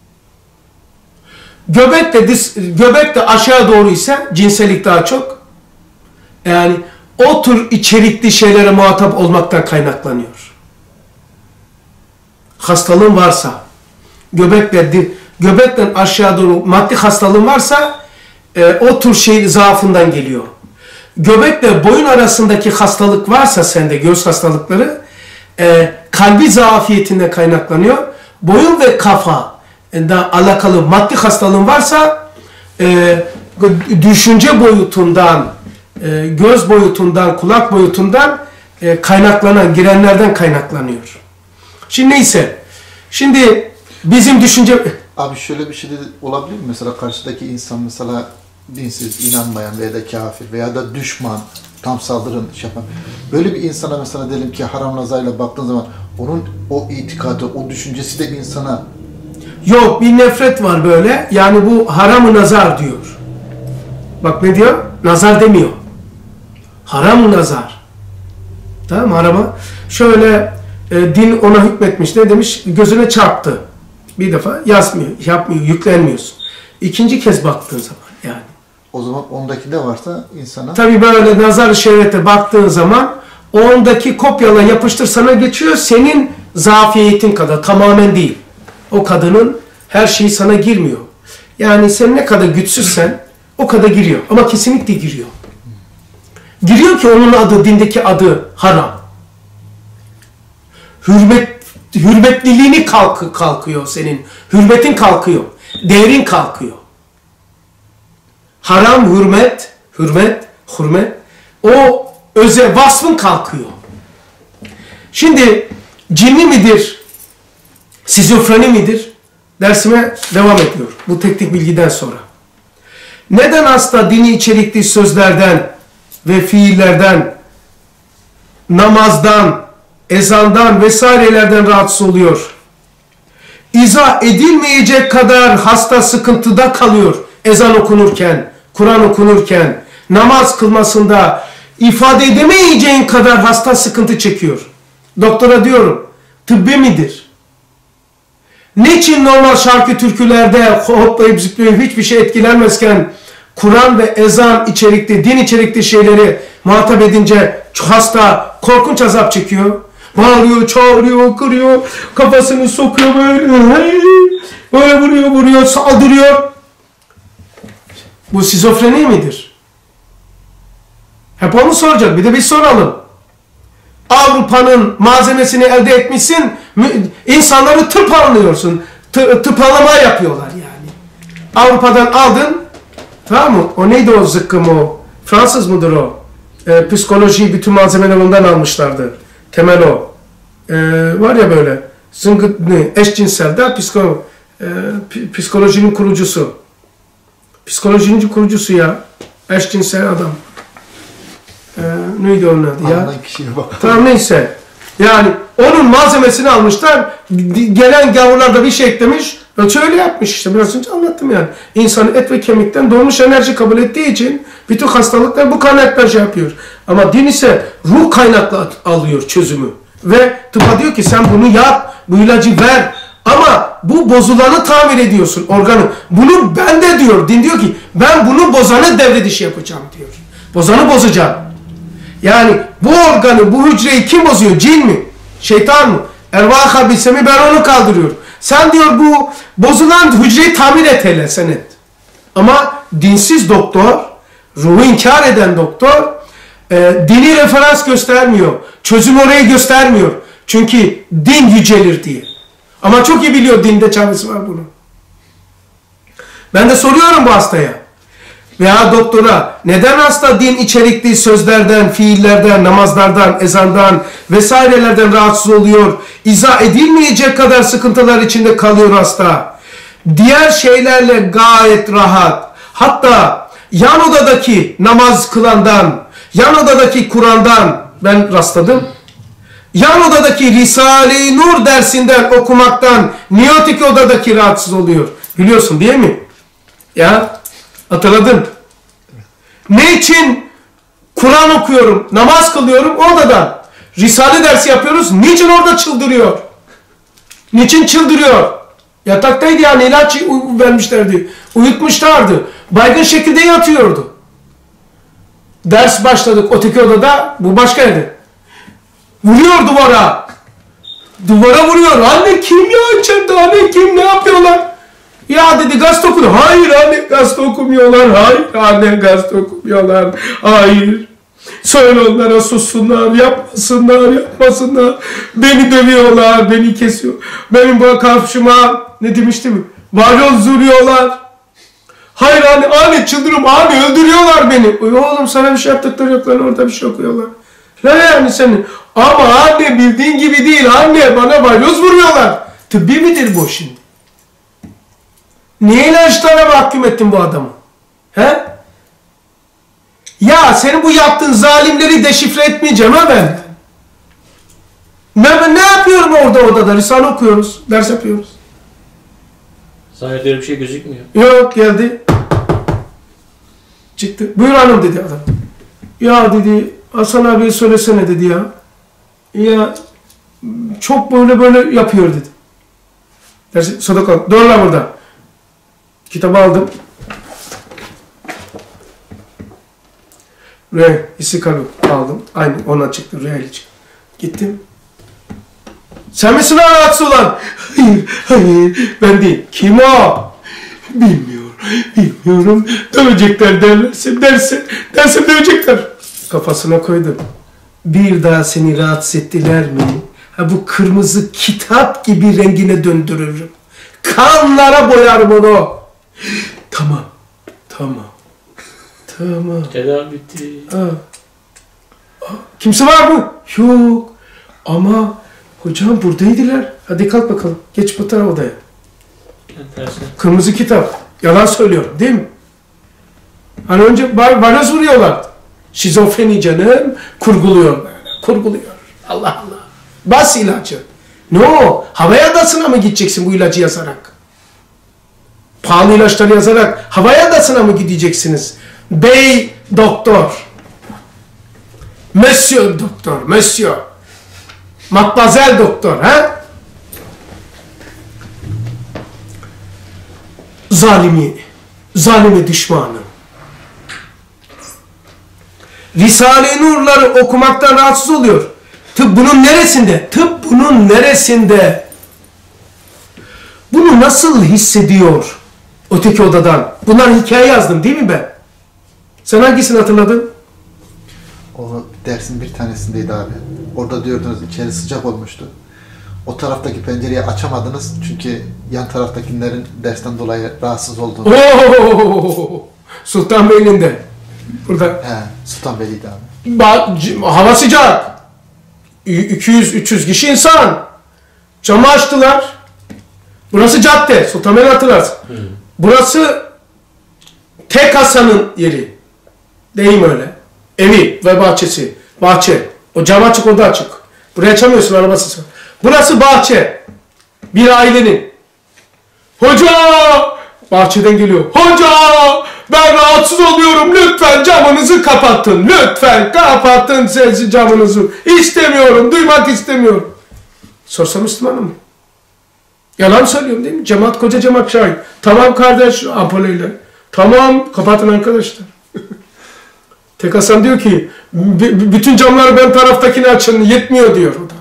Göbek de, göbek de aşağı doğru ise cinsellik daha çok. Yani o tür içerikli şeylere muhatap olmaktan kaynaklanıyor. Hastalığın varsa, göbekle, göbekten aşağı doğru maddi hastalığın varsa e, o tür şey zaafından geliyor. Göbekle boyun arasındaki hastalık varsa sende, göğüs hastalıkları e, kalbi zaafiyetinden kaynaklanıyor. Boyun ve kafa da alakalı maddi hastalığın varsa e, düşünce boyutundan, e, göz boyutundan, kulak boyutundan e, kaynaklanan, girenlerden kaynaklanıyor. Şimdi neyse, şimdi bizim düşünce... Abi şöyle bir şey de olabilir mi? Mesela karşıdaki insan mesela dinsiz, inanmayan veya da kafir veya da düşman, tam saldırın şey yapan. Böyle bir insana mesela diyelim ki haram nazarıyla baktığın zaman onun o itikadı, o düşüncesi de insana... Yok, bir nefret var böyle. Yani bu haram-ı nazar diyor. Bak ne diyor? Nazar demiyor. Haram-ı nazar. Tamam mı? Harama. Şöyle e, din ona hükmetmiş. Ne demiş? Gözüne çarptı. Bir defa yazmıyor, yapmıyor, yüklenmiyorsun. İkinci kez baktığın zaman yani. O zaman ondaki de varsa insana... Tabii böyle nazar-ı şerrete baktığın zaman ondaki kopyala yapıştır sana geçiyor. Senin zafiyetin kadar, tamamen değil. O kadının her şeyi sana girmiyor. Yani sen ne kadar güçsüzsen o kadar giriyor. Ama kesinlikle giriyor. Giriyor ki onun adı, dindeki adı haram. Hürmet, hürmetliliğini kalk, kalkıyor senin. Hürmetin kalkıyor. Değerin kalkıyor. Haram, hürmet, hürmet, hürmet. O özel vasfın kalkıyor. Şimdi cinni midir? Şizofreni midir? Dersime devam ediyor. Bu teknik bilgiden sonra. Neden hasta dini içerikli sözlerden ve fiillerden, namazdan, ezandan vesairelerden rahatsız oluyor? İzah edilmeyecek kadar hasta sıkıntıda kalıyor. Ezan okunurken, Kur'an okunurken, namaz kılmasında ifade edemeyeceğin kadar hasta sıkıntı çekiyor. Doktora diyorum, tıbbi midir? Niçin normal şarkı türkülerde hoplayıp zıplayıp hiçbir şey etkilenmezken Kur'an ve ezan içerikli, din içerikli şeyleri muhatap edince hasta korkunç azap çekiyor? Bağırıyor, çağırıyor, kırıyor, kafasını sokuyor böyle, böyle vuruyor, vuruyor, saldırıyor. Bu şizofreni midir? Hep onu soracak. Bir de biz soralım. Avrupa'nın malzemesini elde etmişsin, insanları tırpanlıyorsun. Tırpanlama yapıyorlar yani. Avrupa'dan aldın, tamam mı? O neydi o zıkkım o? Fransız mıdır o? E, psikoloji bütün malzemeleri ondan almışlardı. Temel o. E, var ya böyle, zıngıt, eşcinselden psiko, e, psikolojinin kurucusu. Psikolojinin kurucusu ya. Eşcinsel adam. Ee, neydi onun adı ya? Tamam neyse. Yani onun malzemesini almışlar. Gelen gavurlar da bir şey eklemiş. Şöyle yapmış işte. Biraz önce anlattım yani. İnsanın et ve kemikten doğmuş enerji kabul ettiği için bütün hastalıklar bu kaynakla şey yapıyor. Ama din ise ruh kaynaklı alıyor çözümü. Ve tıpa diyor ki sen bunu yap, bu ilacı ver. Ama bu bozulanı tamir ediyorsun organı. Bunu ben de diyor. Din diyor ki ben bunu bozanı devre dışı yapacağım diyor. Bozanı bozacağım. Yani bu organı, bu hücreyi kim bozuyor? Cin mi? Şeytan mı? Ervah habise mi? Ben onu kaldırıyorum. Sen diyor bu bozulan hücreyi tamir et hele sen et. Ama dinsiz doktor, ruhu inkar eden doktor e, dini referans göstermiyor. Çözüm orayı göstermiyor. Çünkü din yücelir diye. Ama çok iyi biliyor dinde çaresi var bunun. Ben de soruyorum bu hastaya veya doktora neden hasta din içerikli sözlerden, fiillerden, namazlardan, ezandan vesairelerden rahatsız oluyor? İzah edilmeyecek kadar sıkıntılar içinde kalıyor hasta. Diğer şeylerle gayet rahat. Hatta yan odadaki namaz kılandan, yan odadaki Kur'an'dan ben rastladım. Yan odadaki Risale-i Nur dersinden okumaktan niyotik odadaki rahatsız oluyor. Biliyorsun değil mi? Ya hatırladın. Ne için Kur'an okuyorum, namaz kılıyorum orada Risale dersi yapıyoruz. Niçin orada çıldırıyor? Niçin çıldırıyor? Yataktaydı yani ilaç vermişlerdi. Uyutmuşlardı. Baygın şekilde yatıyordu. Ders başladık öteki odada. Bu başka yerde. Vuruyor duvara. Duvara vuruyor. Anne kim ya içeride? Anne kim? Ne yapıyorlar? Ya dedi gazete okuyor. Hayır anne gazete okumuyorlar. Hayır anne gazete okumuyorlar. Hayır. Söyle onlara sussunlar, yapmasınlar, yapmasınlar. Beni dövüyorlar, beni kesiyor. Benim bu karşıma ne demiştim? Balyoz vuruyorlar. Hayır anne, anne çıldırım, anne öldürüyorlar beni. Oğlum sana bir şey yaptıkları yok lan, orada bir şey okuyorlar. Ne yani senin? Ama anne bildiğin gibi değil anne, bana balyoz vuruyorlar. Tıbbi midir bu şimdi? Niye ilaçlara mahkum ettin bu adamı? He? Ya senin bu yaptığın zalimleri deşifre etmeyeceğim ha ben. Ben ne yapıyorum orada odada? Risale okuyoruz, ders yapıyoruz. Zahirde bir şey gözükmüyor. Yok geldi. Çıktı. Buyur hanım dedi adam. Ya dedi Hasan abiye söylesene dedi ya. Ya çok böyle böyle yapıyor dedi. Dersi sadaka. Dur lan burada. Kitabı aldım. Re, isikalı aldım. Aynı ona çıktı. Re'li çıktı. Gittim. Sen misin rahatsız olan? Hayır, hayır. Ben değil. Kim o? Bilmiyorum. Bilmiyorum. Dövecekler derlerse, derse, derse dövecekler. Kafasına koydum. Bir daha seni rahatsız ettiler mi? Ha bu kırmızı kitap gibi rengine döndürürüm. Kanlara boyarım onu. Tamam. Tamam. Tamam. Tedavi bitti. Ha. Kimse var mı? Yok. Ama hocam buradaydılar. Hadi kalk bakalım. Geç bu tarafa odaya. Enteresan. Kırmızı kitap. Yalan söylüyorum değil mi? Hani önce varyoz vuruyorlar. Şizofreni canım. Kurguluyor böyle. Kurguluyor. Allah Allah. Bas ilacı. Ne o? Havaya adasına mı gideceksin bu ilacı yazarak? Pahalı ilaçları yazarak havaya adasına mı gideceksiniz? Bey doktor. Monsieur doktor. Monsieur. Matmazel doktor. Ha? Zalimi, zalimi düşmanı. Risale-i Nur'ları okumaktan rahatsız oluyor. Tıp bunun neresinde? Tıp bunun neresinde? Bunu nasıl hissediyor öteki odadan? Bunlar hikaye yazdım değil mi ben? Sen hangisini hatırladın? O dersin bir tanesindeydi abi. Orada diyordunuz içeri sıcak olmuştu. O taraftaki pencereyi açamadınız çünkü yan taraftakilerin dersten dolayı rahatsız olduğunu. Oo, Sultanbeyli'nde. Burada. He, Sultanbeyli'ydi abi. Ba hava sıcak. iki yüz üç yüz kişi insan. Camı açtılar. Burası cadde. Sultanbeyli hatırlarsın. Hmm. Burası tek Hasan'ın yeri. Değil mi öyle? Evi ve bahçesi. Bahçe. O cam açık, o da açık. Buraya açamıyorsun, arabası. Burası bahçe. Bir ailenin. Hoca! Bahçeden geliyor. Hoca! Ben rahatsız oluyorum. Lütfen camınızı kapatın. Lütfen kapatın sesi camınızı. İstemiyorum. Duymak istemiyorum. Sorsa Müslümanım mı? Yalan söylüyorum değil mi? Cemaat, koca cemaat şahit. Tamam kardeş ampulüyle. Tamam kapatın arkadaşlar. Tek Hasan diyor ki bütün camları ben taraftakini açın. Yetmiyor diyor o da.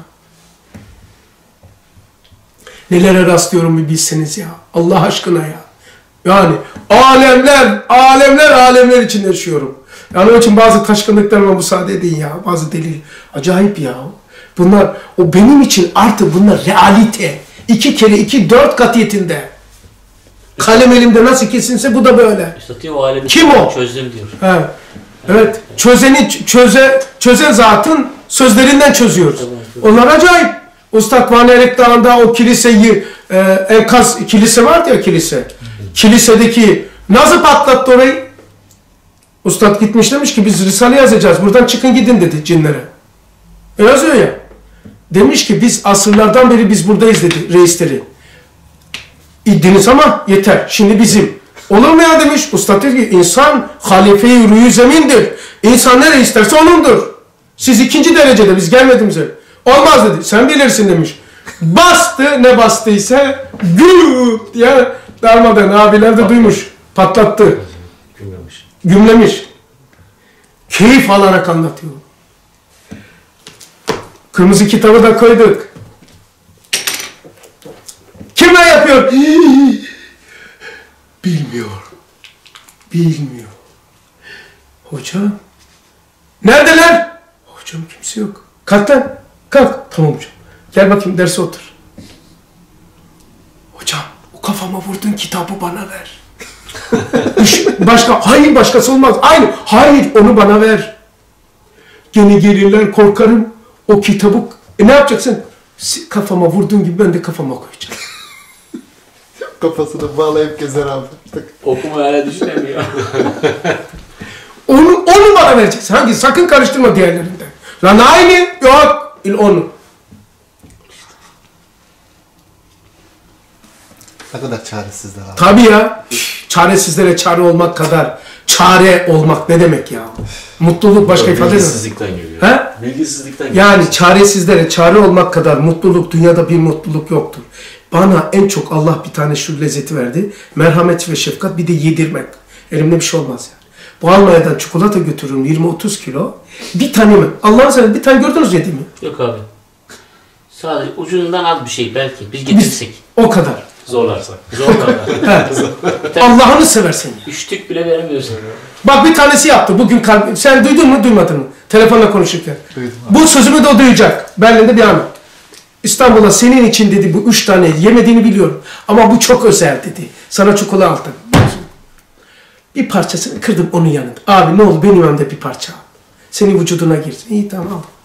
Nelere rastlıyorum bir bilseniz ya. Allah aşkına ya. Yani alemler, alemler, alemler için yaşıyorum. Yani onun için bazı taşkınlıklarıma müsaade edin ya. Bazı delil. Acayip ya. Bunlar, o benim için artık bunlar realite. İki kere iki, dört katiyetinde. Kalem elimde nasıl kesinse bu da böyle. İşte o alemi kim o? Çözdüm diyor. He. Evet. Çözeni, çöze, çözen zatın sözlerinden çözüyoruz. Onlar acayip. Ustad Vani Erek Dağı'nda o kiliseyi, e, enkaz kilise vardı ya kilise. Kilisedeki nasıl patlattı orayı? Ustad gitmiş demiş ki biz Risale yazacağız. Buradan çıkın gidin dedi cinlere. E yazıyor ya. Demiş ki biz asırlardan beri biz buradayız dedi reisleri. İddiniz ama yeter. Şimdi bizim. Olur mu ya demiş. Ustad dedi ki insan halife-i ruh-u zemindir. İnsan nereye isterse onundur. Siz ikinci derecede biz gelmediğimize. Olmaz dedi. Sen bilirsin demiş. Bastı ne bastıysa güm diye darmadan abiler de duymuş. Patlattı. Gümlemiş. Gümlemiş. Keyif alarak anlatıyor. Kırmızı kitabı da koyduk. Kime yapıyor? Bilmiyor. Bilmiyor. Hocam. Neredeler? Hocam kimse yok. Kalk lan. Kalk. Tamam hocam. Gel bakayım derse otur. Hocam o kafama vurdun kitabı bana ver. Başka, hayır başkası olmaz. Aynı. Hayır onu bana ver. Gene gelirler korkarım. O kitabı e, ne yapacaksın? Kafama vurduğun gibi ben de kafama koyacağım. Kafasını bağlayıp gezer abi. Okuma hala düşünemiyor. onu, onu bana vereceksin. Hangi? Sakın karıştırma diğerlerinden. Lan aynı yok. İl onu. Ne kadar çaresizler abi. Tabii ya. Çaresizlere çare olmak kadar çare olmak ne demek ya? Mutluluk başka ifade edemez. Bilgisizlikten geliyor. He? Bilgisizlikten geliyor. Yani çaresizlere çare olmak kadar mutluluk, dünyada bir mutluluk yoktur. Bana en çok Allah bir tane şu lezzeti verdi. Merhamet ve şefkat, bir de yedirmek. Elimde bir şey olmaz yani. Bu Almanya'dan çikolata götürürüm yirmi otuz kilo. Bir tane mi? Allah'ın seversen bir tane gördünüz yediğimi. Yok abi. Sadece ucundan az bir şey belki. Biz getirsek. Biz, o kadar. Zorlarsak. Zorlarlar. Allah'ını seversen. Üçlük bile veremiyorsun. Bak bir tanesi yaptı bugün kalbi. Sen duydun mu duymadın mı? Telefonla konuşurken. Duydum. Bu sözümü de o duyacak. Berlin'de bir an. İstanbul'a senin için dedi bu üç tane yemediğini biliyorum. Ama bu çok özel dedi. Sana çikolata aldım. Bir parçasını kırdım onun yanında. Abi ne oldu benim yanımda bir parça al. Senin vücuduna girsin. İyi tamam al.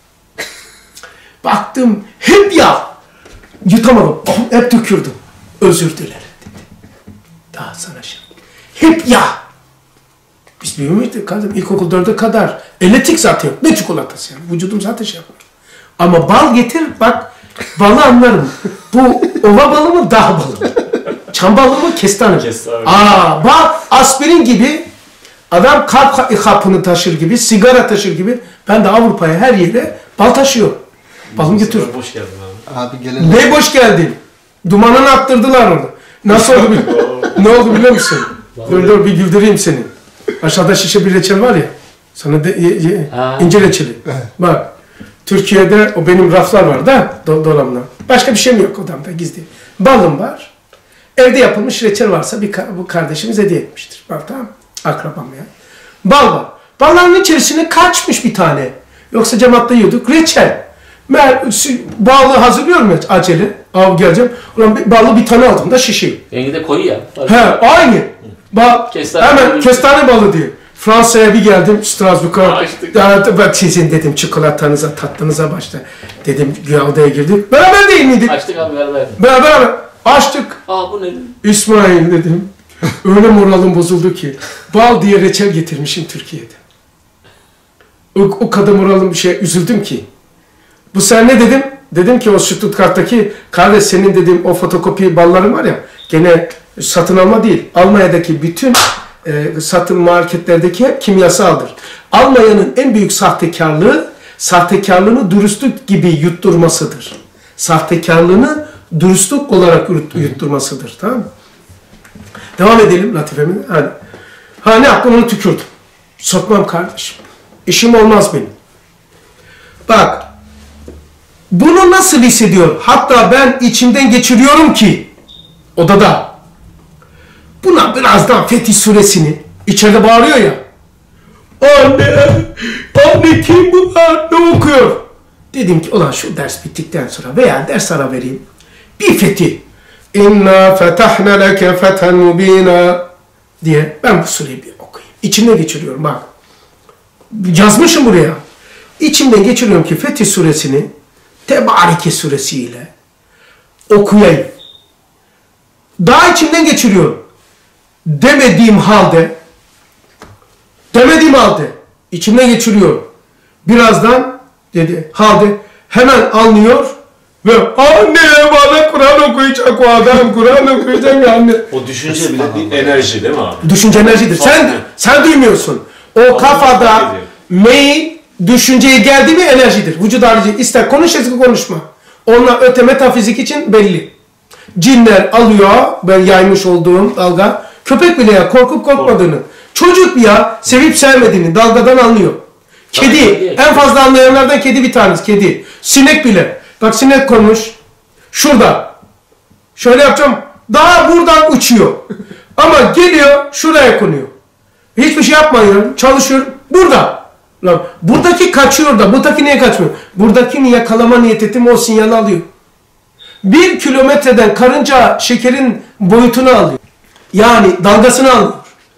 Baktım hep yağ. Yutamadım. Oh, hep dökürdüm. Özür dilerim dedi. Daha sana şey. Hep yağ. Biz büyümüştük kardeşim. İlkokul dörde kadar. Elektrik zaten yok. Ne çikolatası yani. Vücudum zaten şey yapar. Ama bal getir bak. Balı anlarım. Bu ova balı mı dağ balı mı? Çam balı mı kestane mi? Kestane. Aa, bak aspirin gibi adam kalp hapını taşır gibi, sigara taşır gibi. Ben de Avrupa'ya her yere bal taşıyorum. Balımı götür. Hoş geldin abi. Abi gelelim. Ne boş geldin? Dumanını attırdılar onu. Nasıl oldu? Ne oldu biliyor musun? Dur dur bir güldüreyim seni. Aşağıda şişe bir reçel var ya. Sana de, ye, ye, ince reçeli. Bak. Türkiye'de o benim raflar var da do, dolabımda. Başka bir şeyim yok odamda gizli. Balım var. Evde yapılmış reçel varsa bir bu kardeşimiz hediye etmiştir. Bak tamam. Akrabam ya. Bal var. Balların içerisine kaçmış bir tane. Yoksa cemaatle yiyorduk. Reçel. Ben balı hazırlıyorum ya acele. Av geleceğim. Ulan balı bir tane aldım da şişeyi. Rengi de koyu ya. He aynı. Ba Kestane hemen balı. kestane balı diye. Fransa'ya bir geldim Strasbourg'a. Açtık. Ben sizin dedim çikolatanıza, tatlınıza başla. Dedim güya odaya girdik. Beraber değil miydik? Açtık abi beraber. Beraber açtık. Aa bu ne? İsmail dedim. Öyle moralim bozuldu ki. Bal diye reçel getirmişim Türkiye'de. O, o kadar moralim bir şey üzüldüm ki. Bu sen ne dedim? Dedim ki o Stuttgart'taki kardeş senin dedim o fotokopi balların var ya gene satın alma değil. Almanya'daki bütün e, satın marketlerdeki hep kimyasaldır. Almanya'nın en büyük sahtekarlığı sahtekarlığını dürüstlük gibi yutturmasıdır. Sahtekarlığını dürüstlük olarak yutturmasıdır. Tamam mı? Devam edelim latifemin. Hadi. Ha ne yaptım onu tükürdüm. Sokmam kardeşim. İşim olmaz benim. Bak. Bunu nasıl hissediyor? Hatta ben içimden geçiriyorum ki odada. Buna birazdan Fetih Suresini içeride bağırıyor ya. Anne, anne kim bu? Ne okuyor? Dedim ki ulan şu ders bittikten sonra veya ders ara vereyim. Bir Fetih. İnna fetahna leke fethen mubina diye ben bu sureyi bir okuyayım. İçimden geçiriyorum bak. Yazmışım buraya. İçimden geçiriyorum ki Fetih Suresini Tebareke suresiyle okuyayım. Daha içimden geçiriyorum. Demediğim halde demediğim halde içimden geçiriyorum. Birazdan dedi halde hemen anlıyor ve anne bana Kur'an okuyacak o adam Kur'an okuyacak ya anne. O düşünce bile bir enerji değil mi abi? Düşünce enerjidir. Sen sen duymuyorsun. O kafada mail düşünceye geldi mi enerjidir. Vücut harici ister konuş ister konuşma. Onunla öte metafizik için belli. Cinler alıyor ben yaymış olduğum dalga. Köpek bile ya korkup korkmadığını. Çocuk ya sevip sevmediğini dalgadan anlıyor. Kedi en fazla anlayanlardan kedi bir tanesi kedi. Sinek bile. Bak sinek konmuş. Şurada. Şöyle yapacağım. Daha buradan uçuyor. Ama geliyor şuraya konuyor. Hiçbir şey yapmıyor. Çalışıyor. Burada. Lan, buradaki kaçıyor da, buradaki niye kaçmıyor? Buradakini yakalama niyet ettim, o sinyali alıyor. Bir kilometreden karınca şekerin boyutunu alıyor. Yani dalgasını alıyor.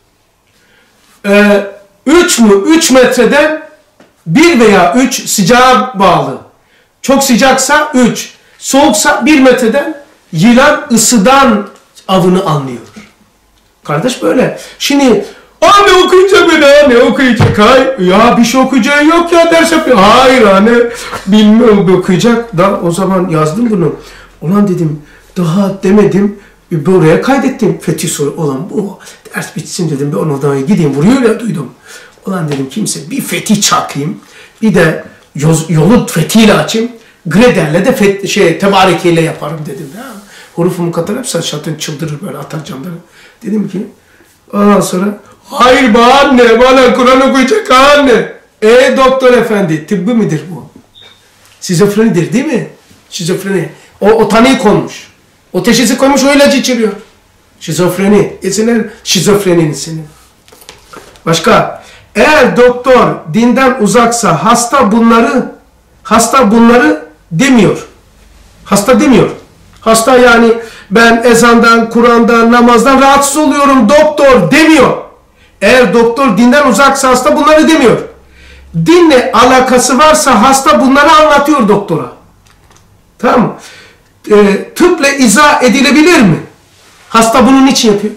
Ee, üç mü? Üç metreden bir veya üç sıcağa bağlı. Çok sıcaksa üç, soğuksa bir metreden yılan ısıdan avını anlıyor. Kardeş böyle. Şimdi anne okuyacak beni anne okuyacak. Hayır ya bir şey okuyacağı yok ya ders yapıyor. Hayır anne bilmiyorum okuyacak. Da o zaman yazdım bunu. Ulan dedim daha demedim. Buraya kaydettim. Fetih soru olan bu ders bitsin dedim. Bir odaya gideyim vuruyor ya duydum. Ulan dedim kimse bir fetih çakayım. Bir de yoz, yolu fethiyle açayım. Gredel'le de fet, şey, tebarekeyle yaparım dedim. Ya. Hurufumu katar hep şatın çıldırır böyle atar camları. Dedim ki ondan sonra hayır be anne bana Kur'an okuyacak anne. E doktor efendi tıbbı midir bu? Şizofrenidir değil mi? Şizofreni. O, o tanıyı konmuş. O teşhisi koymuş o ilacı içiriyor. Şizofreni. İsimler şizofrenin ismi. Başka. Eğer doktor dinden uzaksa hasta bunları hasta bunları demiyor. Hasta demiyor. Hasta yani ben ezandan, Kur'an'dan, namazdan rahatsız oluyorum doktor demiyor. Eğer doktor dinden uzaksa hasta bunları demiyor. Dinle alakası varsa hasta bunları anlatıyor doktora. Tamam mı? E, tıpla izah edilebilir mi? Hasta bunun için yapıyor.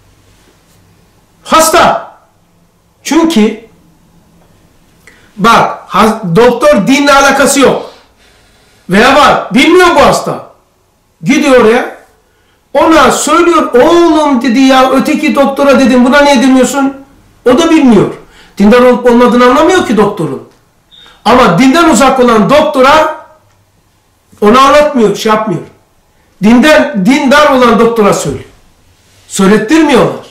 Hasta. Çünkü bak doktor dinle alakası yok. Veya var. Bilmiyor bu hasta. Gidiyor oraya. Ona söylüyor. Oğlum dedi ya öteki doktora dedim buna niye demiyorsun? O da bilmiyor. Dindar olup olmadığını anlamıyor ki doktorun. Ama dinden uzak olan doktora Onu anlatmıyor, şey yapmıyor. Dinden, dindar olan doktora söylüyor. Söylettirmiyorlar.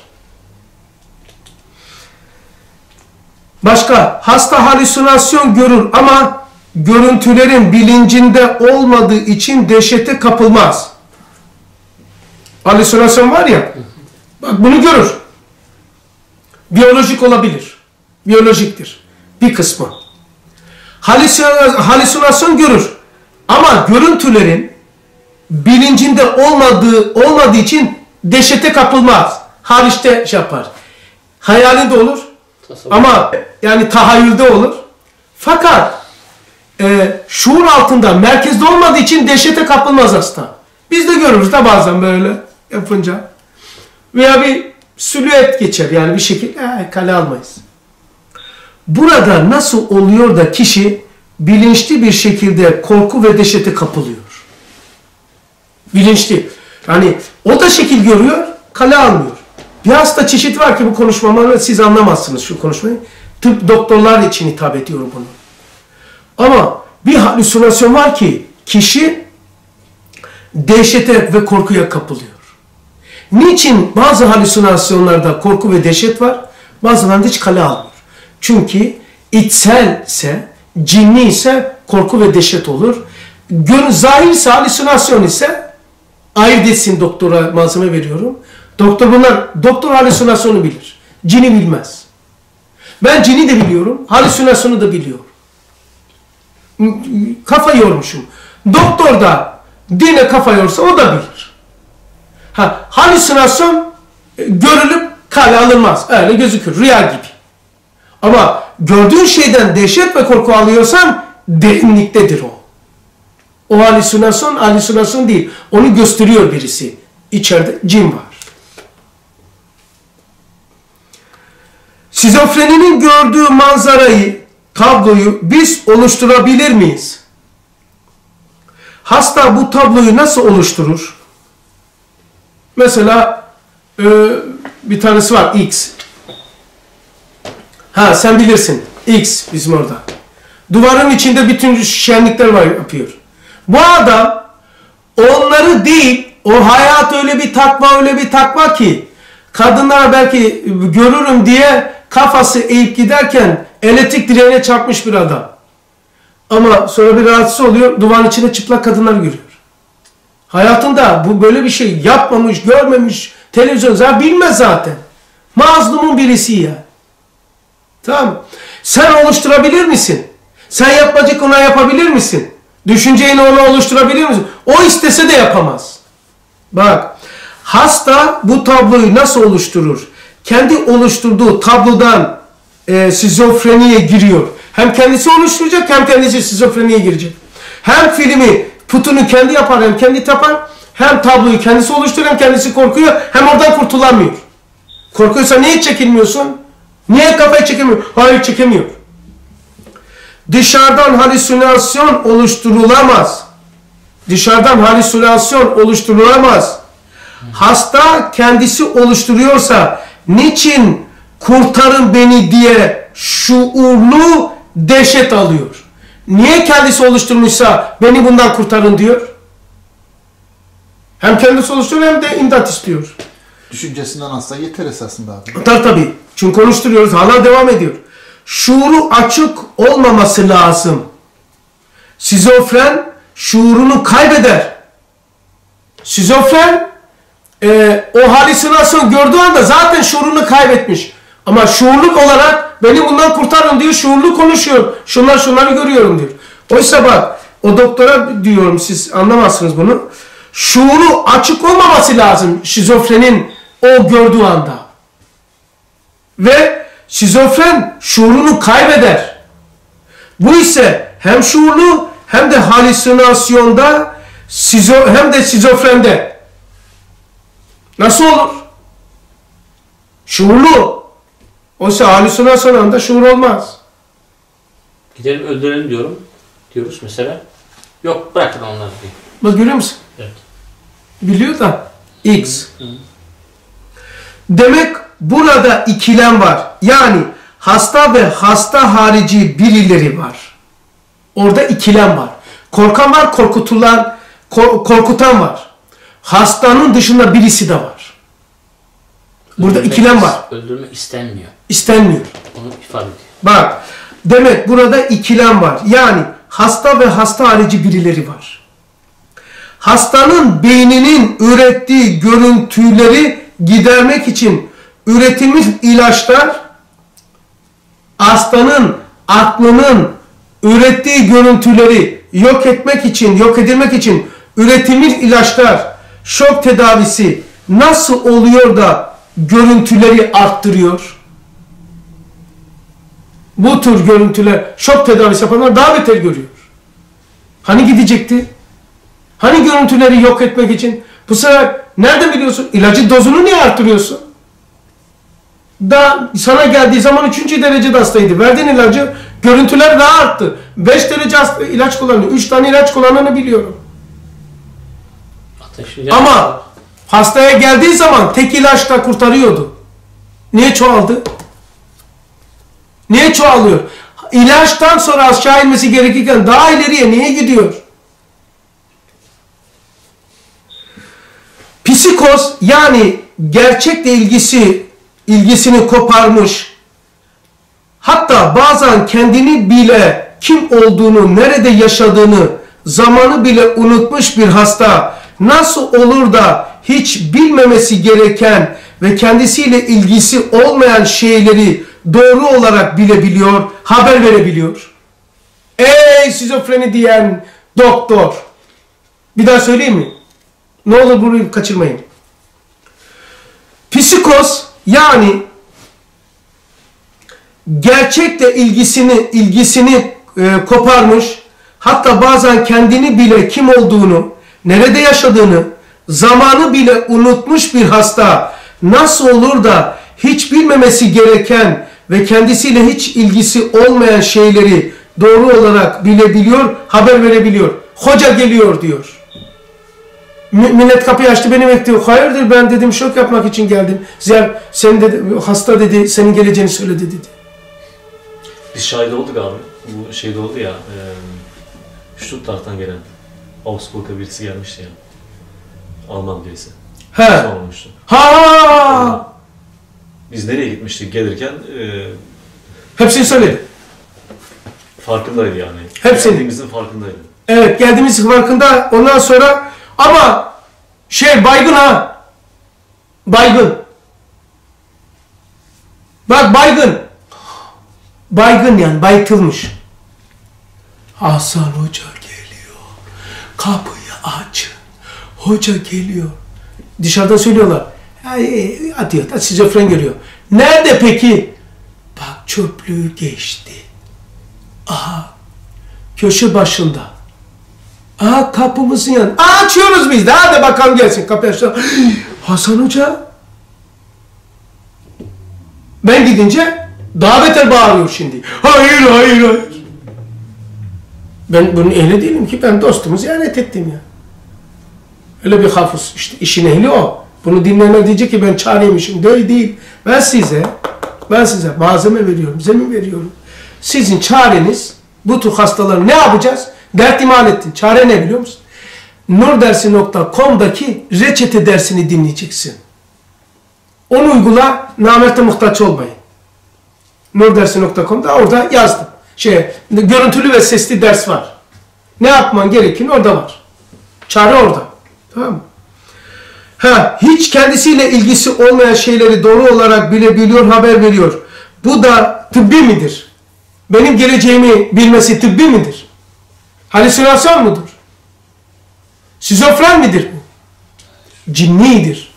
Başka, hasta halüsinasyon görür ama görüntülerin bilincinde olmadığı için dehşete kapılmaz. Halüsinasyon var ya, bak bunu görür. Biyolojik olabilir. Biyolojiktir. Bir kısmı. Halüsinasyon görür. Ama görüntülerin bilincinde olmadığı olmadığı için dehşete kapılmaz. Hariçte şey yapar. Hayalinde olur. Tasavvur. Ama yani tahayyülde olur. Fakat e, şuur altında, merkezde olmadığı için dehşete kapılmaz hasta. Biz de görürüz de bazen böyle yapınca. Veya bir silüet geçer, yani bir şekil e, kale almayız. Burada nasıl oluyor da kişi bilinçli bir şekilde korku ve dehşete kapılıyor? Bilinçli. Yani o da şekil görüyor, kale almıyor. Bir hasta çeşit var ki bu konuşmamı siz anlamazsınız şu konuşmayı. Tıp doktorlar için hitap ediyor bunu. Ama bir halüsinasyon var ki kişi dehşete ve korkuya kapılıyor. Niçin bazı halüsinasyonlarda korku ve dehşet var, bazılarında hiç kale almıyor? Çünkü içselse, cinni ise korku ve dehşet olur. Zahirse, halüsinasyon ise ayırt etsin, doktora malzeme veriyorum. Doktor bunlar, doktor halüsinasyonu bilir. Cini bilmez. Ben cini de biliyorum, halüsinasyonu da biliyorum. Kafa yormuşum. Doktor da dine kafa yorsa o da bilir. Ha, halüsinasyon görülüp kale alınmaz. Öyle gözükür, rüya gibi. Ama gördüğün şeyden dehşet ve korku alıyorsan derinliktedir o. O halüsinasyon, halüsinasyon değil. Onu gösteriyor birisi. İçeride cin var. Şizofreninin gördüğü manzarayı, tabloyu biz oluşturabilir miyiz? Hasta bu tabloyu nasıl oluşturur? Mesela e, bir tanesi var, X. Ha, sen bilirsin. X bizim orada. Duvarın içinde bütün şenlikler var, yapıyor. Bu adam onları değil, o hayat öyle bir takva, öyle bir takva ki kadınlara belki görürüm diye kafası eğip giderken elektrik direğine çarpmış bir adam. Ama sonra bir rahatsız oluyor, duvarın içinde çıplak kadınlar görüyor. Hayatında bu böyle bir şey yapmamış, görmemiş, televizyon zaten bilmez zaten. Mazlumun birisi ya. Tamam. Sen oluşturabilir misin? Sen yapmacık ona yapabilir misin? Düşünceyi ona oluşturabilir misin? O istese de yapamaz. Bak, hasta bu tabloyu nasıl oluşturur? Kendi oluşturduğu tablodan e, şizofreniye giriyor. Hem kendisi oluşturacak, hem kendisi şizofreniye girecek. Hem filmi putunu kendi yapar, hem kendi tapar. Hem tabloyu kendisi oluşturur, hem kendisi korkuyor, hem oradan kurtulamıyor. Korkuyorsa niye çekilmiyorsun? Niye kafayı çekemiyor? Hayır, çekemiyor. Dışarıdan halüsinasyon oluşturulamaz. Dışarıdan halüsinasyon oluşturulamaz. Hasta kendisi oluşturuyorsa niçin kurtarın beni diye şuurlu dehşet alıyor? Niye kendisi oluşturmuşsa beni bundan kurtarın diyor? Hem kendisi oluşturuyor hem de imdat istiyor. Düşüncesinden hasta yeter esasında abi. Tabii tabii. Çünkü konuşturuyoruz. Hala devam ediyor. Şuuru açık olmaması lazım. Şizofren şuurunu kaybeder. Şizofren e, o halüsinasyon gördüğü anda zaten şuurunu kaybetmiş. Ama şuurluk olarak beni bundan kurtarın diyor. Şuurlu konuşuyor. Şunlar şunları görüyorum diyor. Oysa bak, o doktora diyorum, siz anlamazsınız bunu. Şuuru açık olmaması lazım şizofrenin o gördüğü anda. Ve şizofren şuurunu kaybeder. Bu ise hem şuurlu hem de halüsinasyonda hem de şizofrende. Nasıl olur? Şuurlu. Oysa halüsinasyonda şuur olmaz. Gidelim öldürelim diyorum. Diyoruz mesela. Yok, bırakın onları diye. Bak, görüyor musun? Evet. Biliyor da X. Hı. Hı. Demek burada ikilem var. Yani hasta ve hasta harici birileri var. Orada ikilem var. Korkan var, korkutulan, kor- korkutan var. Hastanın dışında birisi de var. Burada Öldürmek ikilem is- var. Öldürmek istenmiyor. İstenmiyor. Onu ifade ediyor. Bak, demek burada ikilem var. Yani hasta ve hasta harici birileri var. Hastanın beyninin ürettiği görüntüleri gidermek için üretilmiş ilaçlar, hastanın aklının ürettiği görüntüleri yok etmek için, yok edilmek için üretilmiş ilaçlar, şok tedavisi nasıl oluyor da görüntüleri arttırıyor? Bu tür görüntüler, şok tedavisi yapanlar daha beter görüyor. Hani gidecekti? Hani görüntüleri yok etmek için? Bu sefer nereden biliyorsun? İlacın dozunu niye arttırıyorsun? Da sana geldiği zaman üçüncü derecede hastaydı. Verdiğin ilacı, görüntüler daha arttı. beş derece hasta, ilaç kullanıyor. üç tane ilaç kullananı biliyorum. Ateşli Ama hastaya geldiği zaman tek ilaçla kurtarıyordu. Niye çoğaldı? Niye çoğalıyor? İlaçtan sonra aşağı inmesi gerekirken daha ileriye niye gidiyor? Psikoz, yani gerçekle ilgisi ilgisini koparmış, hatta bazen kendini bile kim olduğunu, nerede yaşadığını, zamanı bile unutmuş bir hasta nasıl olur da hiç bilmemesi gereken ve kendisiyle ilgisi olmayan şeyleri doğru olarak bilebiliyor, haber verebiliyor? Ey şizofreni diyen doktor! Bir daha söyleyeyim mi? Ne olur bunu kaçırmayın. Psikoz, yani gerçekle ilgisini ilgisini e, koparmış, hatta bazen kendini bile kim olduğunu, nerede yaşadığını, zamanı bile unutmuş bir hasta nasıl olur da hiç bilmemesi gereken ve kendisiyle hiç ilgisi olmayan şeyleri doğru olarak bilebiliyor, haber verebiliyor. Hoca geliyor diyor. Millet kapıyı açtı, beni bekliyor. Hayırdır, ben dedim şok yapmak için geldim. Ziyaret, sen dedi, hasta dedi, senin geleceğini söyledi dedi. Biz şahit olduk abi. Bu şeyde oldu ya. E, Stuttgart'tan gelen Augsburg'a birisi gelmişti ya. Alman birisi. He. Olmuştu. Ha! Biz nereye gitmiştik gelirken e, Hepsini söyledi. farkındaydı yani. Hepsini. Geldiğimizin farkındaydı. Evet, geldiğimiz farkında. Ondan sonra ama şey baygın ha. Baygın. Bak baygın. Baygın yani baytılmış. Hasan Hoca geliyor. Kapıyı açın. Hoca geliyor. Dışarıdan söylüyorlar. Ay, atıyor. Da şizofren görüyor. Nerede peki? Bak çöplüğü geçti. Aha. Köşe başında. Aa, kapımızın yanı. Aa, açıyoruz biz de. Hadi bakalım gelsin. Kapıyı açalım. Hasan Hoca. Ben gidince daha beter bağırıyor şimdi. Hayır, hayır, hayır. Ben bunun ehli değilim ki. Ben dostumu ziyaret ettim ya. Öyle bir hafız. İşte işin ehli o. Bunu dinleyenler diyecek ki ben çareymişim. Değil değil. Ben size, ben size malzeme veriyorum. Zemin veriyorum. Sizin çareniz, bu tür hastaları ne yapacağız? Dert imal ettin. Çare ne biliyor musun? nurdersi nokta com'daki reçete dersini dinleyeceksin. Onu uygula, namerte muhtaç olmayın. nurdersi nokta com'da orada yazdım. Şey, görüntülü ve sesli ders var. Ne yapman gerekir orada var. Çare orada. Tamam mı? Ha, hiç kendisiyle ilgisi olmayan şeyleri doğru olarak bilebiliyor, haber veriyor. Bu da tıbbi midir? Benim geleceğimi bilmesi tıbbi midir? Halüsinasyon mudur? Şizofren midir bu? Cinnidir.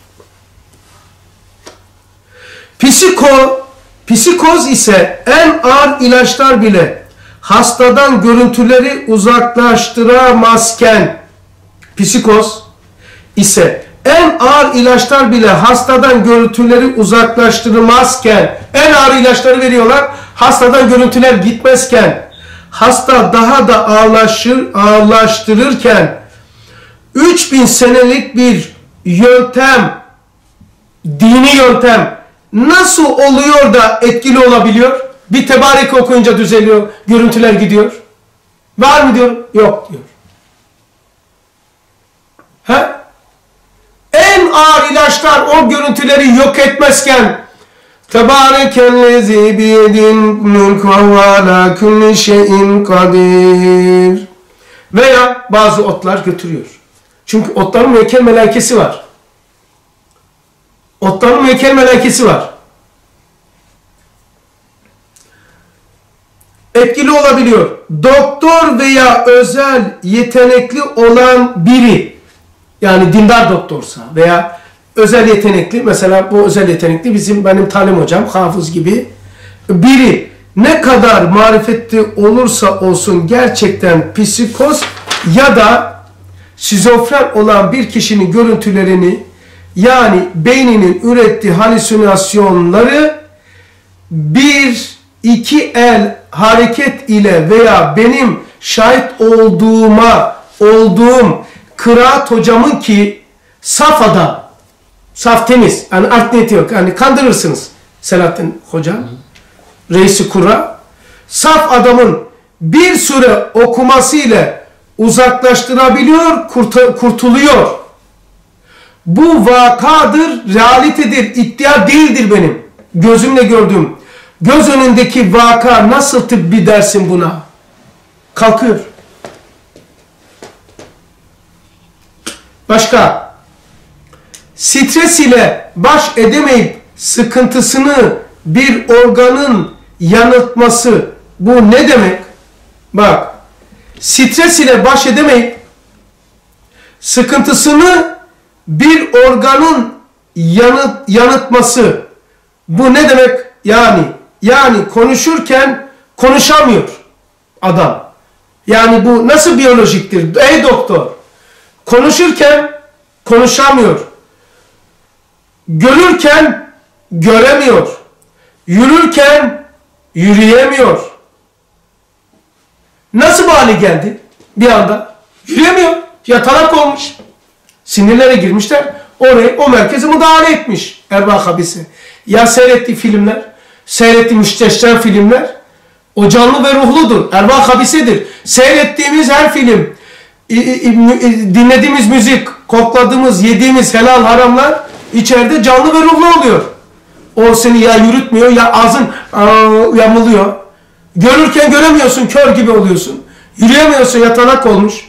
Psiko, psikoz ise en ağır ilaçlar bile hastadan görüntüleri uzaklaştıramazken, psikoz ise en ağır ilaçlar bile hastadan görüntüleri uzaklaştırmazken, en ağır ilaçları veriyorlar, hastadan görüntüler gitmezken, hasta daha da ağırlaşır, ağırlaştırırken, üç bin senelik bir yöntem, dini yöntem nasıl oluyor da etkili olabiliyor? Bir tebarek okuyunca düzeliyor, görüntüler gidiyor. Var mı diyor? Yok diyor. He? En ağır ilaçlar o görüntüleri yok etmezken Tebârekellezî biyedil mülk ve alâ kulli şeyin kadir. Veya bazı otlar götürüyor. Çünkü otların müekkel melekesi var. Otların müekkel melekesi var. Etkili olabiliyor. Doktor veya özel yetenekli olan biri, yani dindar doktorsa veya özel yetenekli, mesela bu özel yetenekli bizim benim talim hocam, hafız gibi biri ne kadar marifetli olursa olsun gerçekten psikoz ya da şizofren olan bir kişinin görüntülerini, yani beyninin ürettiği halüsinasyonları bir iki el hareket ile veya benim şahit olduğuma olduğum kıraat hocamın ki saf adam, saf temiz, yani art niyeti yok, yani kandırırsınız Selahattin hocam, reisi kura, saf adamın bir süre okuması ile uzaklaştırabiliyor, kurt kurtuluyor. Bu vakadır, realitedir, iddia değildir benim. Gözümle gördüğüm. Göz önündeki vaka, nasıl tıbbi dersin buna? Kalkıyor. Başka. Stres ile baş edemeyip sıkıntısını bir organın yanıltması. Bu ne demek? Bak. Stres ile baş edemeyip sıkıntısını bir organın yanıt, yanıtması. Bu ne demek? Yani yani konuşurken konuşamıyor adam. Yani bu nasıl biyolojiktir? Ey doktor. Konuşurken konuşamıyor. Görürken göremiyor. Yürürken yürüyemiyor. Nasıl bu hale geldi? Bir anda yürüyemiyor. Yatalak olmuş. Sinirlere girmişler. Orayı, o merkeze müdahale etmiş erbaa habisi. Ya seyrettiği filmler, seyrettiği müsteşem filmler, o canlı ve ruhludur. Erbaa habisedir. Seyrettiğimiz her film, dinlediğimiz müzik, kokladığımız, yediğimiz helal haramlar içeride canlı ve ruhlu oluyor. O seni ya yürütmüyor ya ağzın aa, yamuluyor. Görürken göremiyorsun, kör gibi oluyorsun. Yürüyemiyorsun, yatalak olmuş.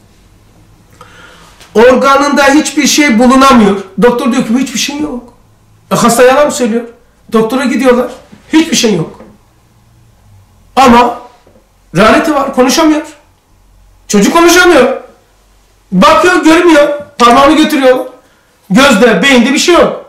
Organında hiçbir şey bulunamıyor. Doktor diyor ki hiçbir şey yok. E, hasta yalan mı söylüyor? Doktora gidiyorlar. Hiçbir şey yok. Ama realite var. Konuşamıyor. Çocuk konuşamıyor. Bakıyor, görmüyor. Parmağını götürüyor. Gözde, beyinde bir şey yok.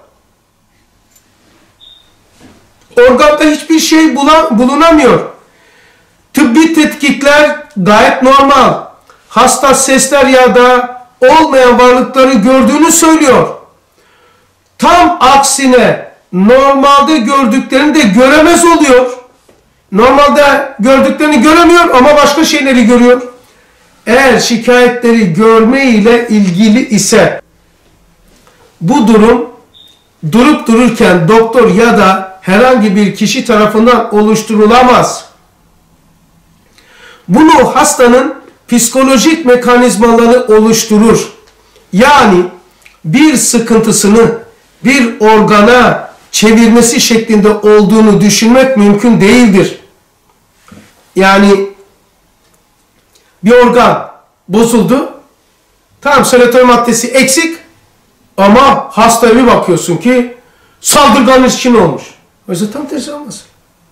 Organda hiçbir şey bulunamıyor. Tıbbi tetkikler gayet normal. Hasta sesler ya da olmayan varlıkları gördüğünü söylüyor. Tam aksine normalde gördüklerini de göremez oluyor. Normalde gördüklerini göremiyor ama başka şeyleri görüyor. Eğer şikayetleri görme ile ilgili ise bu durum durup dururken doktor ya da herhangi bir kişi tarafından oluşturulamaz. Bunu hastanın psikolojik mekanizmaları oluşturur. Yani bir sıkıntısını bir organa çevirmesi şeklinde olduğunu düşünmek mümkün değildir. Yani bir organ bozuldu. Tamam, serotonin maddesi eksik ama hastaya bir bakıyorsun ki saldırgan ilişkin olmuş. Oysa tam tersi olmaz.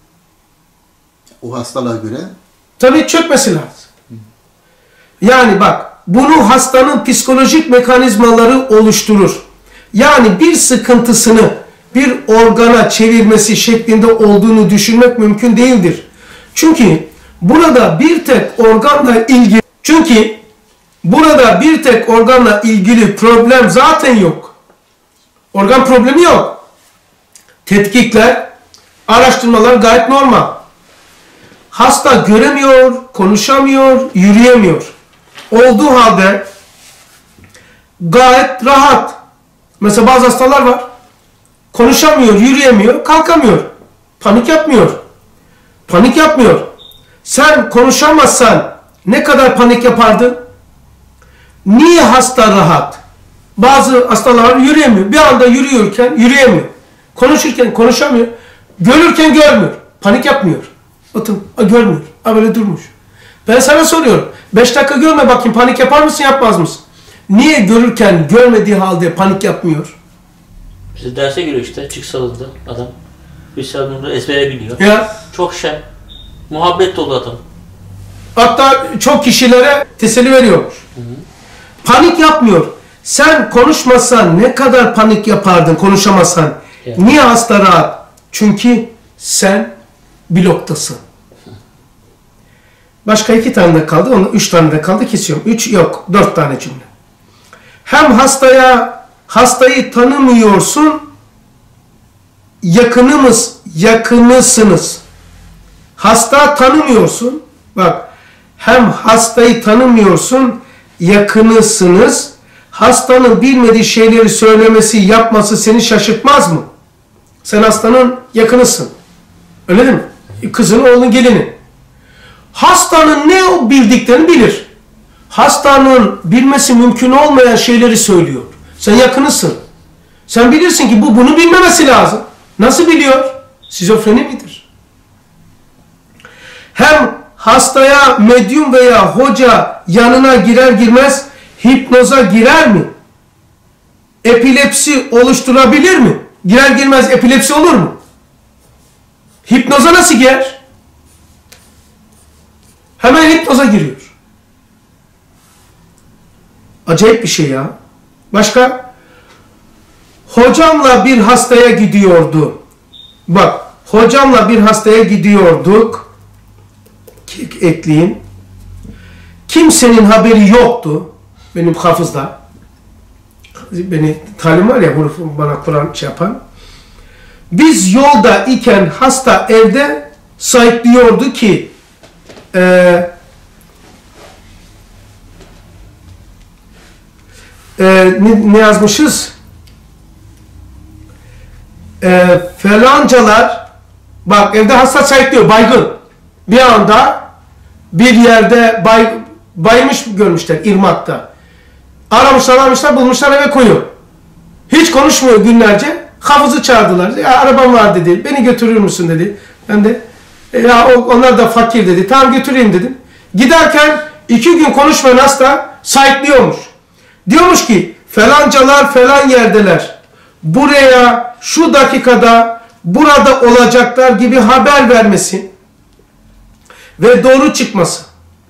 O hastalığa göre tabii çökmesi lazım. Yani bak, bunu hastanın psikolojik mekanizmaları oluşturur. Yani bir sıkıntısını bir organa çevirmesi şeklinde olduğunu düşünmek mümkün değildir. Çünkü burada bir tek organla ilgili çünkü burada bir tek organla ilgili problem zaten yok. Organ problemi yok. Tetkikler, araştırmalar gayet normal. Hasta göremiyor, konuşamıyor, yürüyemiyor. Olduğu halde gayet rahat. Mesela bazı hastalar var. Konuşamıyor, yürüyemiyor, kalkamıyor. Panik yapmıyor. Panik yapmıyor. Sen konuşamazsan ne kadar panik yapardın? Niye hasta rahat? Bazı hastalar yürüyemiyor. Bir anda yürüyorken yürüyemiyor. Konuşurken konuşamıyor. Görürken görmüyor. Panik yapmıyor. Bakın görmüyor. Ha böyle durmuş. Ben sana soruyorum. Beş dakika görme bakayım, panik yapar mısın yapmaz mısın? Niye görürken görmediği halde panik yapmıyor? Bize derse giriyor işte, açık salonda adam. Bir salonda ezbere biliyor. Ya. Çok şen. Muhabbet dolu adam. Hatta çok kişilere teselli veriyormuş. Hı hı. Panik yapmıyor. Sen konuşmasan ne kadar panik yapardın konuşamasan. Evet. Niye hasta rahat? Çünkü sen bloktasın. Başka iki tane de kaldı. Onu üç tane de kaldı. Kesiyorum. Üç yok. Dört tane cümle. Hem hastaya hastayı tanımıyorsun, yakınımız, yakınısınız. Hasta tanımıyorsun. Bak, hem hastayı tanımıyorsun, yakınısınız. Hastanın bilmediği şeyleri söylemesi, yapması seni şaşırtmaz mı? Sen hastanın yakınısın. Öyle değil mi? Kızın, oğlun, gelini. Hastanın ne o bildiklerini bilir. Hastanın bilmesi mümkün olmayan şeyleri söylüyor. Sen yakınısın. Sen bilirsin ki bu bunu bilmemesi lazım. Nasıl biliyor? Şizofreni midir? Hem hastaya medyum veya hoca yanına girer girmez hipnoza girer mi? Epilepsi oluşturabilir mi? Girer girmez epilepsi olur mu? Hipnoza nasıl girer? Hemen hipnoza giriyor. Acayip bir şey ya. Başka? Hocamla bir hastaya gidiyordu. Bak, hocamla bir hastaya gidiyorduk. Ekleyin. Kimsenin haberi yoktu. Benim hafızda. Beni talim var ya, bana Kur'an şey yapan. Biz yolda iken hasta evde sayıklıyordu ki e, e, ne, ne yazmışız? E, falancalar, bak evde hasta sayıklıyor, baygın. Bir anda bir yerde bay, baymış görmüşler irmakta. Aramışlar, aramışlar, bulmuşlar, eve koyuyor. Hiç konuşmuyor günlerce. Hafızı çağırdılar. Ya, arabam var dedi. Beni götürür müsün dedi. Ben de ya onlar da fakir dedi. Tamam götüreyim dedim. Giderken iki gün konuşmayan hasta sayıklıyormuş. Diyormuş ki falancalar falan yerdeler. Buraya şu dakikada burada olacaklar gibi haber vermesi ve doğru çıkması.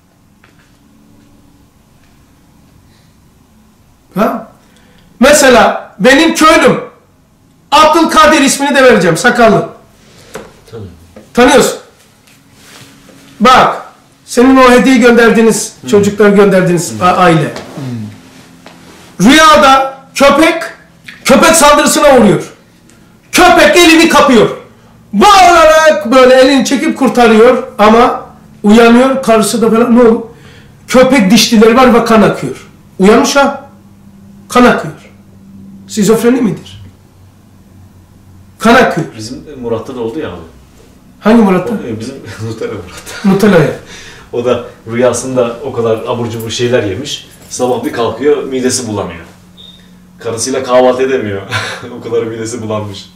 Ha? Mesela benim köylüm Abdülkadir, ismini de vereceğim, sakallı. Tabii. Tanıyorsun. Bak, senin o hediye gönderdiğiniz, hmm. çocuklar gönderdiğiniz hmm. aile. Hmm. Rüyada köpek, köpek saldırısına uğruyor. Köpek elini kapıyor. Bağırarak böyle elini çekip kurtarıyor ama uyanıyor, karısı da falan, ne olur? Köpek dişlileri var ve kan akıyor. Uyanmış ha, kan akıyor. Şizofreni midir? Kan akıyor. Bizim Murat'ta da oldu ya abi. Hangi Murat'ta? Bizim Nutella Murat. Nutella'ya. O da rüyasında o kadar abur cubur şeyler yemiş. Sabah bir kalkıyor, midesi bulanıyor. Karısıyla kahvaltı edemiyor. O kadar midesi bulanmış.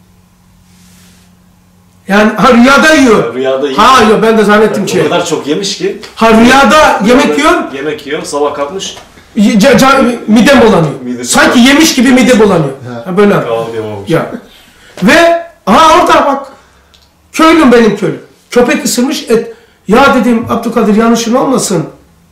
Yani ha rüyada yiyor. Ya, rüyada yiyor. Ha yok, ben de zannettim yani şey. O kadar çok yemiş ki. Ha rüyada yemek yiyor. Yemek yiyor, sabah kalkmış. Ca, ca, midem bulanıyor. Midesi Sanki bulanıyor. Yemiş gibi mide bulanıyor. Ha, böyle. Kahvaltı yapamamış. Ya. Ve aha orada bak. Köylüm benim köylüm. Köpek ısırmış et. Ya dedim Abdülkadir, yanlışın olmasın.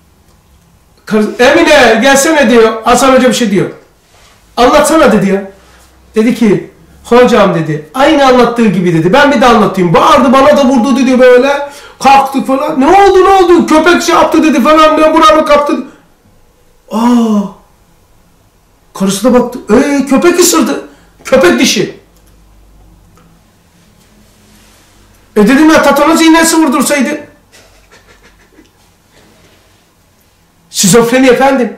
Emine gelsene diyor. Hasan Hoca bir şey diyor. Anlatsana dedi ya. Dedi ki hocam dedi, aynı anlattığı gibi dedi. Ben bir de anlatayım. Bağırdı, bana da vurdu dedi böyle. Kalktık falan. Ne oldu ne oldu? Köpek şey yaptı dedi falan. Ne buramı kaptı. Aa. Karısı da baktı. Eee köpek ısırdı. Köpek dişi. E dedim ya, tatanoz iğnesi vurdursaydı. Şizofreni efendim.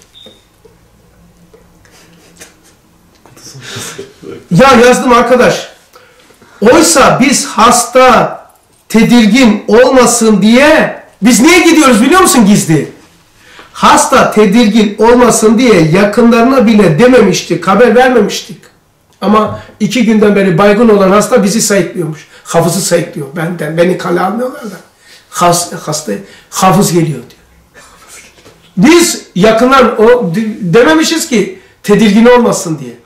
Ya yazdım arkadaş. Oysa biz hasta tedirgin olmasın diye biz niye gidiyoruz biliyor musun gizli? Hasta tedirgin olmasın diye yakınlarına bile dememiştik, haber vermemiştik. Ama iki günden beri baygın olan hasta bizi sayıklıyormuş. Hafızı sayıklıyor benden. Beni kale almıyorlar da. Has, hasta, hafız geliyor diyor. Biz yakınlar o dememişiz ki tedirgin olmasın diye.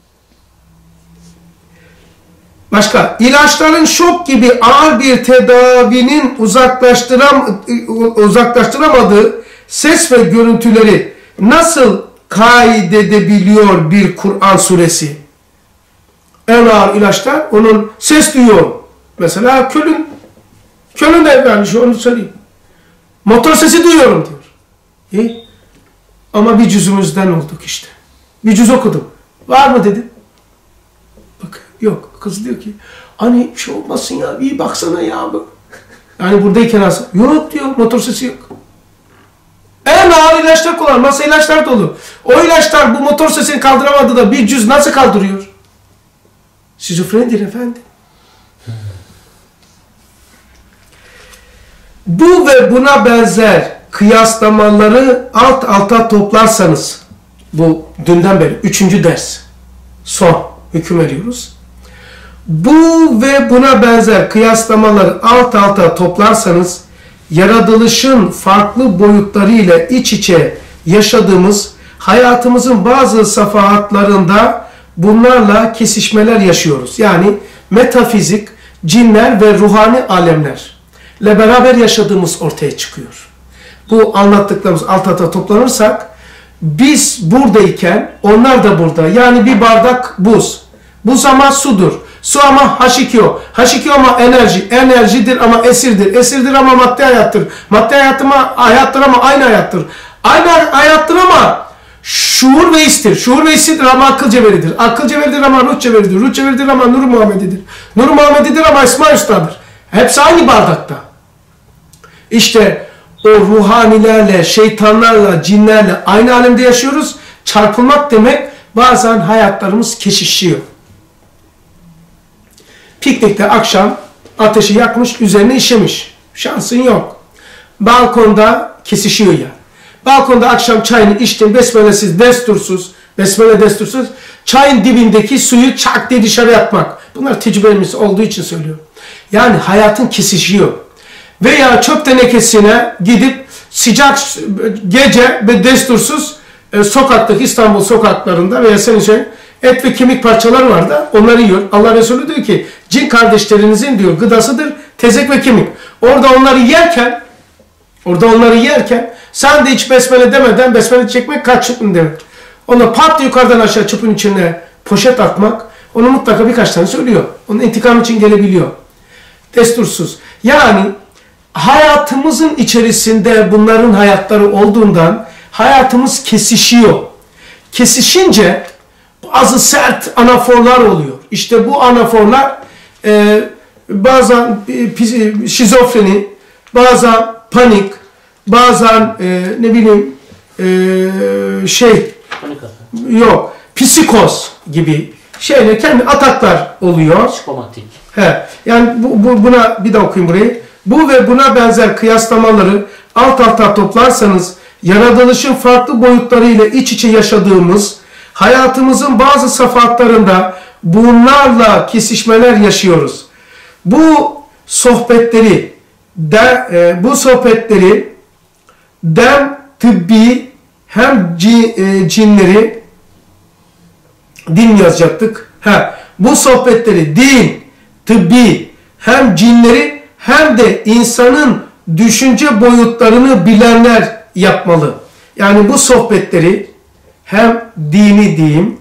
Başka, ilaçların şok gibi ağır bir tedavinin uzaklaştıram, uzaklaştıramadığı ses ve görüntüleri nasıl kaydedebiliyor bir Kur'an suresi? En ağır ilaçlar onun ses duyuyor. Mesela Köln, Köln de vermiş, onu söyleyeyim. Motor sesi duyuyorum diyor. İyi. Ama bir cüzümüzden olduk işte. Bir cüz okudum. Var mı dedim. Bak yok. Kız diyor ki hani bir şey olmasın ya, iyi baksana ya bu. Yani buradayken aslında yok diyor, motor sesi yok. En ağır ilaçlar kullanır. Masa ilaçlar dolu. O ilaçlar bu motor sesini kaldıramadı da bir cüz nasıl kaldırıyor? Şizofrenidir efendim. Bu ve buna benzer kıyaslamaları alt alta toplarsanız, bu dünden beri üçüncü ders, son hüküm veriyoruz. Bu ve buna benzer kıyaslamaları alt alta toplarsanız, yaratılışın farklı boyutlarıyla iç içe yaşadığımız hayatımızın bazı safahatlarında bunlarla kesişmeler yaşıyoruz. Yani metafizik, cinler ve ruhani alemlerle beraber yaşadığımız ortaya çıkıyor. Bu anlattıklarımız alt alta toplanırsak, biz buradayken onlar da burada. Yani bir bardak buz. Buz ama sudur. Su ama H iki O. H iki O ama enerji. Enerjidir ama esirdir. Esirdir ama madde hayattır. Madde hayatı ama hayattır ama aynı hayattır. Aynı hayattır ama şuur ve istir. Şuur ve istir ama akıl cevheridir. Akıl cevheridir ama ruh cevheridir. Ruh cevheridir ama Nur Muhammedidir. Nur Muhammedidir ama İsmail Usta'dır. Hepsi aynı bardakta. İşte o ruhanilerle, şeytanlarla, cinlerle aynı alemde yaşıyoruz. Çarpılmak demek bazen hayatlarımız kesişiyor. Piknikte akşam ateşi yakmış, üzerine işemiş. Şansın yok. Balkonda kesişiyor ya. Balkonda akşam çayını içtin, besmelesiz, destursuz, besmele destursuz, çayın dibindeki suyu çak diye dışarı atmak. Bunlar tecrübemiz olduğu için söylüyorum. Yani hayatın kesişiyor. Veya çöp tenekesine gidip sıcak gece ve destursuz e, sokaktaki İstanbul sokaklarında veya senin şey et ve kemik parçaları var da onları yiyor. Allah Resulü diyor ki cin kardeşlerinizin diyor gıdasıdır tezek ve kemik. Orada onları yerken orada onları yerken sen de hiç besmele demeden besmele çekmek kaçın demek. Onu pat yukarıdan aşağı çöpün içine poşet atmak, onu mutlaka birkaç tane söylüyor. Onun intikam için gelebiliyor. Destursuz. Yani hayatımızın içerisinde bunların hayatları olduğundan hayatımız kesişiyor. Kesişince bazı sert anaforlar oluyor. İşte bu anaforlar e, bazen e, şizofreni, bazen panik, bazen e, ne bileyim e, şey Panik yok, psikoz gibi şeyler, kendi ataklar oluyor. Psikomatik. He, yani bu, bu, buna bir de okuyayım burayı. Bu ve buna benzer kıyaslamaları alt alta toplarsanız, yaratılışın farklı boyutlarıyla iç içe yaşadığımız hayatımızın bazı safhatlarında bunlarla kesişmeler yaşıyoruz. Bu sohbetleri de, e, bu sohbetleri hem tıbbi hem cin, e, cinleri din yazacaktık. Ha, bu sohbetleri din, tıbbi hem cinleri hem de insanın düşünce boyutlarını bilenler yapmalı. Yani bu sohbetleri hem dini diyeyim,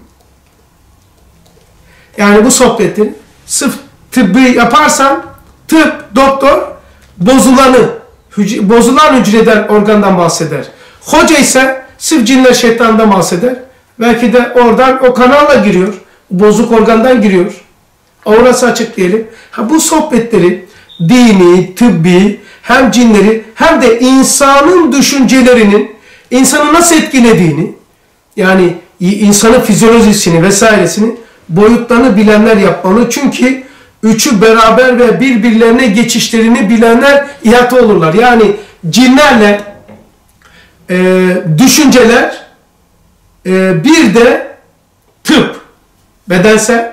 yani bu sohbeti sırf tıbbi yaparsan tıp, doktor bozulanı, hüc bozulan hücreden, organdan bahseder. Hoca ise sırf cinler şeytandan bahseder. Belki de oradan o kanalla giriyor. Bozuk organdan giriyor. Orası açık diyelim. Ha, bu sohbetleri dini, tıbbi hem cinleri hem de insanın düşüncelerinin insanı nasıl etkilediğini, yani insanın fizyolojisini vesairesini, boyutlarını bilenler yapmalı. Çünkü üçü beraber ve birbirlerine geçişlerini bilenler ihate olurlar. Yani cinlerle e, düşünceler, e, bir de tıp, bedensel,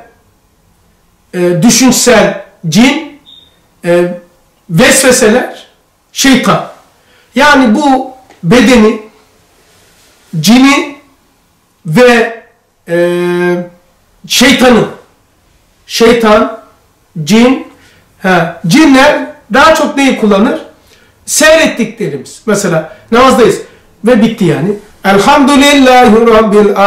e, düşünsel, cin, e, vesveseler, şeytan. Yani bu bedeni, cini ve e, şeytanı, şeytan, cin, ha, cinler daha çok neyi kullanır? Seyrettiklerimiz. Mesela namazdayız ve bitti yani. Elhamdülillahi Rabbil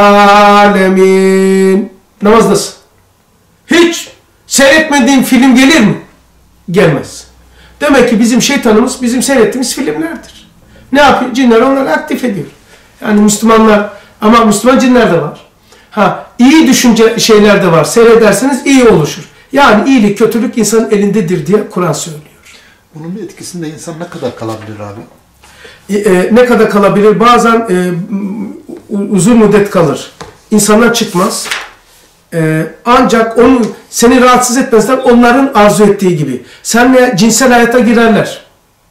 alemin. Namazdasın. Hiç seyretmediğin film gelir mi? Gelmez. Demek ki bizim şeytanımız bizim seyrettiğimiz filmlerdir. Ne yapıyor? Cinler onları aktif ediyor. Yani Müslümanlar, ama Müslüman cinler de var. Ha, iyi düşünce şeyler de var. Seyrederseniz iyi oluşur. Yani iyilik, kötülük insanın elindedir diye Kur'an söylüyor. Bunun bir etkisinde insan ne kadar kalabilir abi? E, e, ne kadar kalabilir? Bazen e, uzun müddet kalır. İnsanlar çıkmaz. E, ancak onu seni rahatsız etmezler, onların arzu ettiği gibi. Seninle cinsel hayata girerler.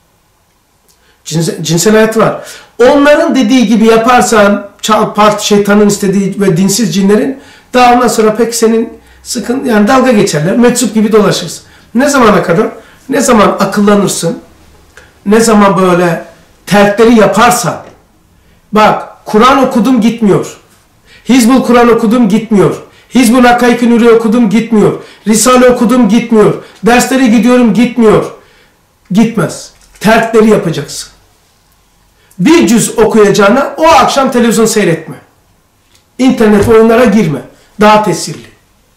Cinsel, cinsel hayat var. Onların dediği gibi yaparsan, part şeytanın istediği ve dinsiz cinlerin, daha ondan sonra pek senin sıkın, yani dalga geçerler. Meczup gibi dolaşırsın. Ne zamana kadar? Ne zaman akıllanırsın? Ne zaman böyle terkleri yaparsan? Bak, Kur'an okudum gitmiyor. Hizbul Kur'an okudum gitmiyor. Hizbul Hakaik-i Nuri okudum gitmiyor. Risale okudum gitmiyor. Derslere gidiyorum gitmiyor. Gitmez. Terkleri yapacaksın. Bir cüz okuyacağına o akşam televizyon seyretme. İnternet oyunlara girme. Daha tesirli.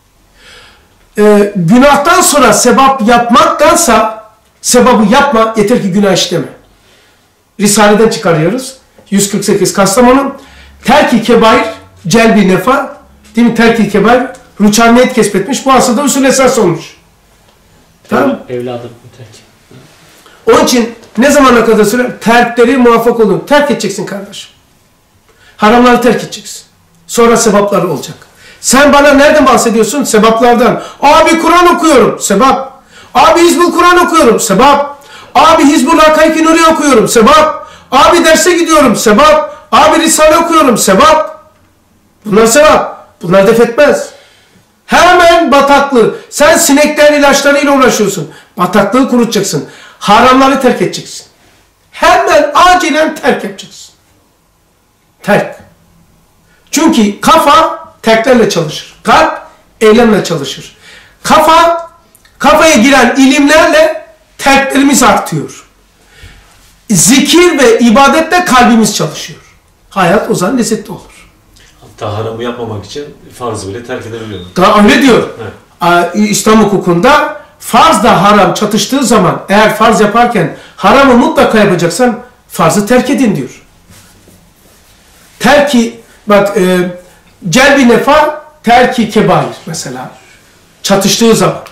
Ee, günahtan sonra sebap yapmaktansa sebabı yapma, yeter ki günah işleme. Risale'den çıkarıyoruz. yüz kırk sekiz Kastamonu. Terk-i kebair, celbi nefa, değil mi? Terk-i kebair, rüçhaniyet kesbetmiş. Bu aslında usul esas olmuş. Tamam. Evladım terk. Onun için ne zamana kadar sürer? Terkleri muvaffak olun. Terk edeceksin kardeşim. Haramları terk edeceksin. Sonra sevapları olacak. Sen bana nereden bahsediyorsun? Sebaplardan. Abi Kur'an okuyorum. Sebap. Abi Hizbul Kur'an okuyorum. Sebap. Abi Hizbul Hakaik-i Nuri okuyorum. Sebap. Abi derse gidiyorum. Sebap. Abi Risale okuyorum. Sebap. Bunlar sevap. Bunlar def etmez. Hemen bataklığı. Sen sinekler ilaçlarıyla uğraşıyorsun. Bataklığı kurutacaksın. Haramları terk edeceksin. Hemen acilen terk yapacaksın. Terk. Çünkü kafa terklerle çalışır. Kalp eylemle çalışır. Kafa, kafaya giren ilimlerle terklerimiz artıyor. Zikir ve ibadetle kalbimiz çalışıyor. Hayat o zaman lezzetli olur. Hatta haramı yapmamak için farzı bile terk edebiliyorum. Daha öyle diyor. Evet. İslam hukukunda farzla haram çatıştığı zaman, eğer farz yaparken haramı mutlaka yapacaksan farzı terk edin diyor. Terki, bak e, celbi nefa, terki kebair mesela. Çatıştığı zaman.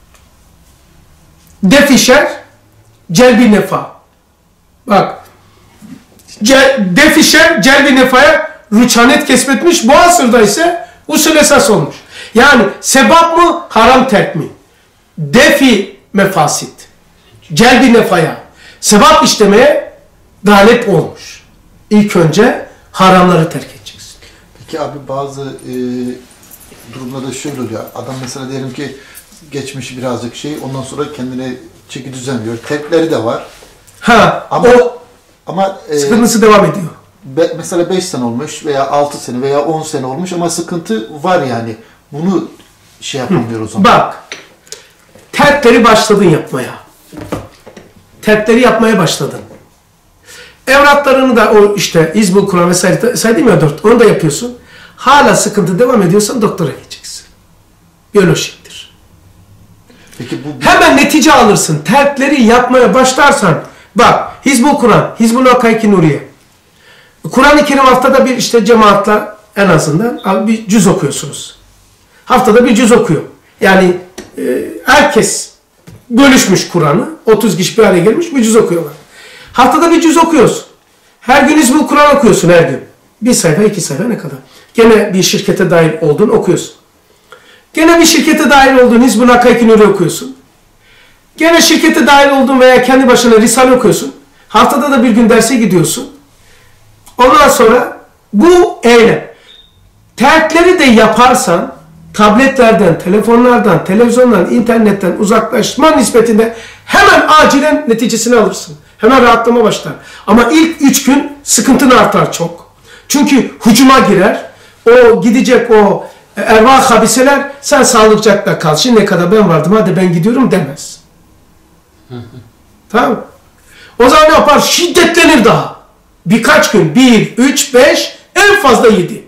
Defişer, celbi nefa. Bak. Ce, defişer, celbi nefaya rüçhanet kesbetmiş. Bu asırda ise usul esas olmuş. Yani sebap mı, haram terk mi? Defi mefasit. Celbi nefaya. Sebap işlemeye galip olmuş. İlk önce haramları terk edeceksin. Peki abi bazı e, durumlarda şöyle oluyor. Adam mesela diyelim ki geçmişi birazcık şey, ondan sonra kendine çeki düzen veriyor. Terkleri de var. Ha, ama o ama e, sıkıntısı devam ediyor. Be, mesela beş sene olmuş veya altı sene veya on sene olmuş ama sıkıntı var yani. Bunu şey yapamıyor o zaman. Bak. Terkleri başladın yapmaya. Terkleri yapmaya başladın. Evraklarını da o işte Hizbul Kur'an vesaire saydım ya dört. Onu da yapıyorsun. Hala sıkıntı devam ediyorsan doktora gideceksin. Biyolojiktir. Peki bu, bu... Hemen netice alırsın. Terkleri yapmaya başlarsan, bak Hizbul Kur'an, Hizbul Hakaik-i Nuriye. Kur'an-ı Kerim haftada bir işte cemaatla en azından bir cüz okuyorsunuz. Haftada bir cüz okuyor. Yani e, herkes bölüşmüş Kur'an'ı. otuz kişi bir araya gelmiş bir cüz okuyorlar. Haftada bir cüz okuyorsun. Her gün Hizbul Kur'an okuyorsun her gün. Bir sayfa, iki sayfa ne kadar. Gene bir şirkete dahil olduğunu okuyorsun. Gene bir şirkete dahil olduğun Hizbul Hakaik-i Nuri okuyorsun. Gene şirkete dahil olduğun veya kendi başına Risale okuyorsun. Haftada da bir gün derse gidiyorsun. Ondan sonra bu eylem. Terkleri de yaparsan tabletlerden, telefonlardan, televizyondan, internetten uzaklaşma nispetinde hemen acilen neticesini alırsın. Hemen rahatlama başlar. Ama ilk üç gün sıkıntın artar çok. Çünkü hücuma girer. O gidecek o ervah habiseler sen sağlıcakla kal. Şimdiye kadar ben vardım hadi ben gidiyorum demez. Tamam mı? O zaman ne yapar? Şiddetlenir daha. Birkaç gün. Bir, üç, beş, en fazla yedi.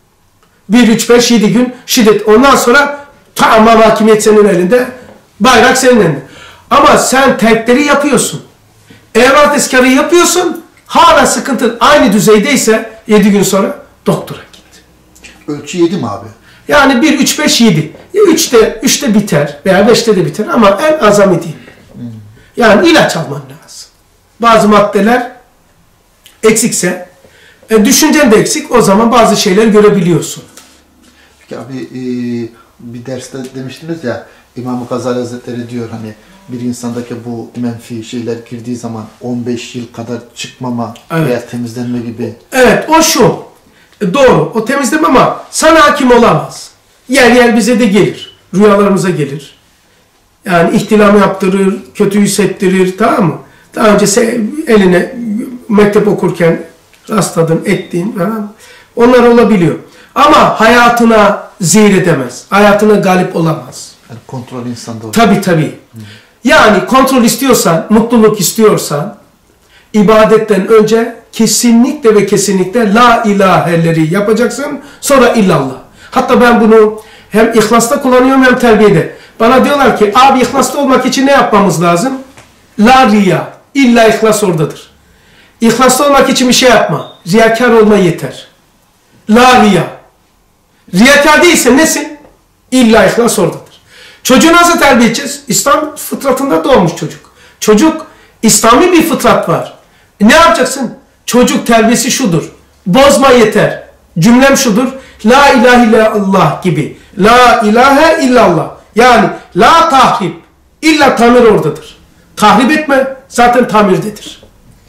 Bir, üç, beş, yedi gün şiddet. Ondan sonra tamam hakimiyet senin elinde. Bayrak senin elinde. Ama sen terkleri yapıyorsun. Evrat eskarı yapıyorsun. Hala sıkıntın aynı düzeydeyse yedi gün sonra doktora git. Ölçü yedi mi abi? Yani bir, üç, beş, yedi. üçte, üçte biter veya beşte de biter ama en azami değil. Hmm. Yani ilaç alman lazım. Bazı maddeler eksikse, e, düşüncen de eksik, o zaman bazı şeyler görebiliyorsun. Peki abi e, bir derste demiştiniz ya, İmam-ı Gazali Hazretleri diyor hani bir insandaki bu menfi şeyler girdiği zaman on beş yıl kadar çıkmama evet. veya temizlenme gibi. Evet, o şu. E, doğru, o temizleme ama sana hakim olamaz. Yer yer bize de gelir. Rüyalarımıza gelir. Yani ihtilam yaptırır, kötü hissettirir, tamam mı? Daha önce eline mektep okurken rastladın, ettiğin falan. Onlar olabiliyor. Ama hayatına zehir edemez. Hayatına galip olamaz. Yani kontrol insanda olur. Tabii tabii. Hmm. Yani kontrol istiyorsan, mutluluk istiyorsan, ibadetten önce kesinlikle ve kesinlikle la ilaheleri yapacaksın. Sonra illallah. Hatta ben bunu hem ihlasta kullanıyorum hem terbiyede. Bana diyorlar ki abi ihlaslı olmak için ne yapmamız lazım? La riya. İlla ihlas oradadır. İhlaslı olmak için bir şey yapma. Riyakar olma yeter. La riya. Riyakar değilse nesin? İlla ihlas oradadır. Çocuğu nasıl terbiye edeceğiz? İslam fıtratında doğmuş çocuk. Çocuk, İslami bir fıtrat var. E ne yapacaksın? Çocuk terbiyesi şudur. Bozma yeter. Cümlem şudur. La ilahe illallah gibi. La ilahe illallah. Yani la tahrip. İlla tamir oradadır. Tahrip etme. Zaten tamirdedir.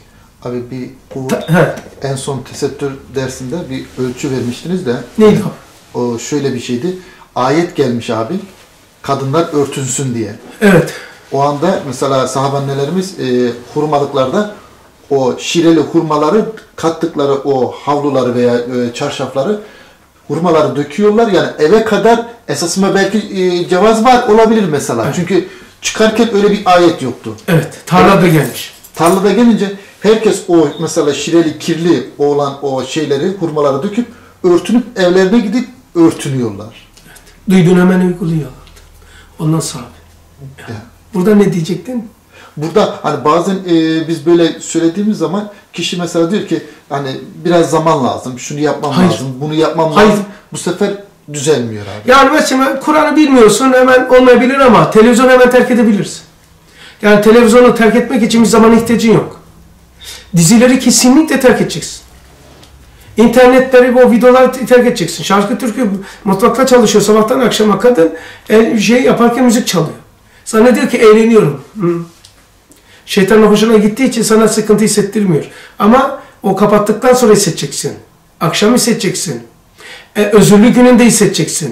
Abi bir bu Ta en son tesettür dersinde bir ölçü vermiştiniz de. Neydi o? O şöyle bir şeydi. Ayet gelmiş abi. Kadınlar örtünsün diye. Evet. O anda mesela sahabenelerimiz e, hurmalıklarda o şireli hurmaları kattıkları o havluları veya e, çarşafları hurmaları döküyorlar. Yani eve kadar esasında belki e, cevaz var olabilir mesela. Evet. Çünkü çıkarken öyle bir ayet yoktu. Evet. Tarlada evet. gelmiş. Tarlada gelince herkes o mesela şireli kirli olan o şeyleri hurmaları döküp örtünüp evlerine gidip örtünüyorlar. Evet. Duyduğunu hemen uyguluyorlardı. Ondan sonra. Yani. Burada ne diyecektin? Burada hani bazen e, biz böyle söylediğimiz zaman kişi mesela diyor ki hani biraz zaman lazım, şunu yapmam Hayır. lazım, bunu yapmam Hayır. lazım. Bu sefer düzelmiyor abi. Yani mesela Kur'an'ı bilmiyorsun hemen olmayabilir ama televizyonu hemen terk edebilirsin. Yani televizyonu terk etmek için bir zaman ihtiyacın yok. Dizileri kesinlikle terk edeceksin. İnternetleri, o videoları terk edeceksin. Şarkı türkü mutfakta çalışıyor sabahtan akşama kadın şey yaparken müzik çalıyor. Sana diyor ki eğleniyorum. Hı. Şeytanın hoşuna gittiği için sana sıkıntı hissettirmiyor. Ama o kapattıktan sonra hissedeceksin. Akşam hissedeceksin. E, özürlü gününde hissedeceksin.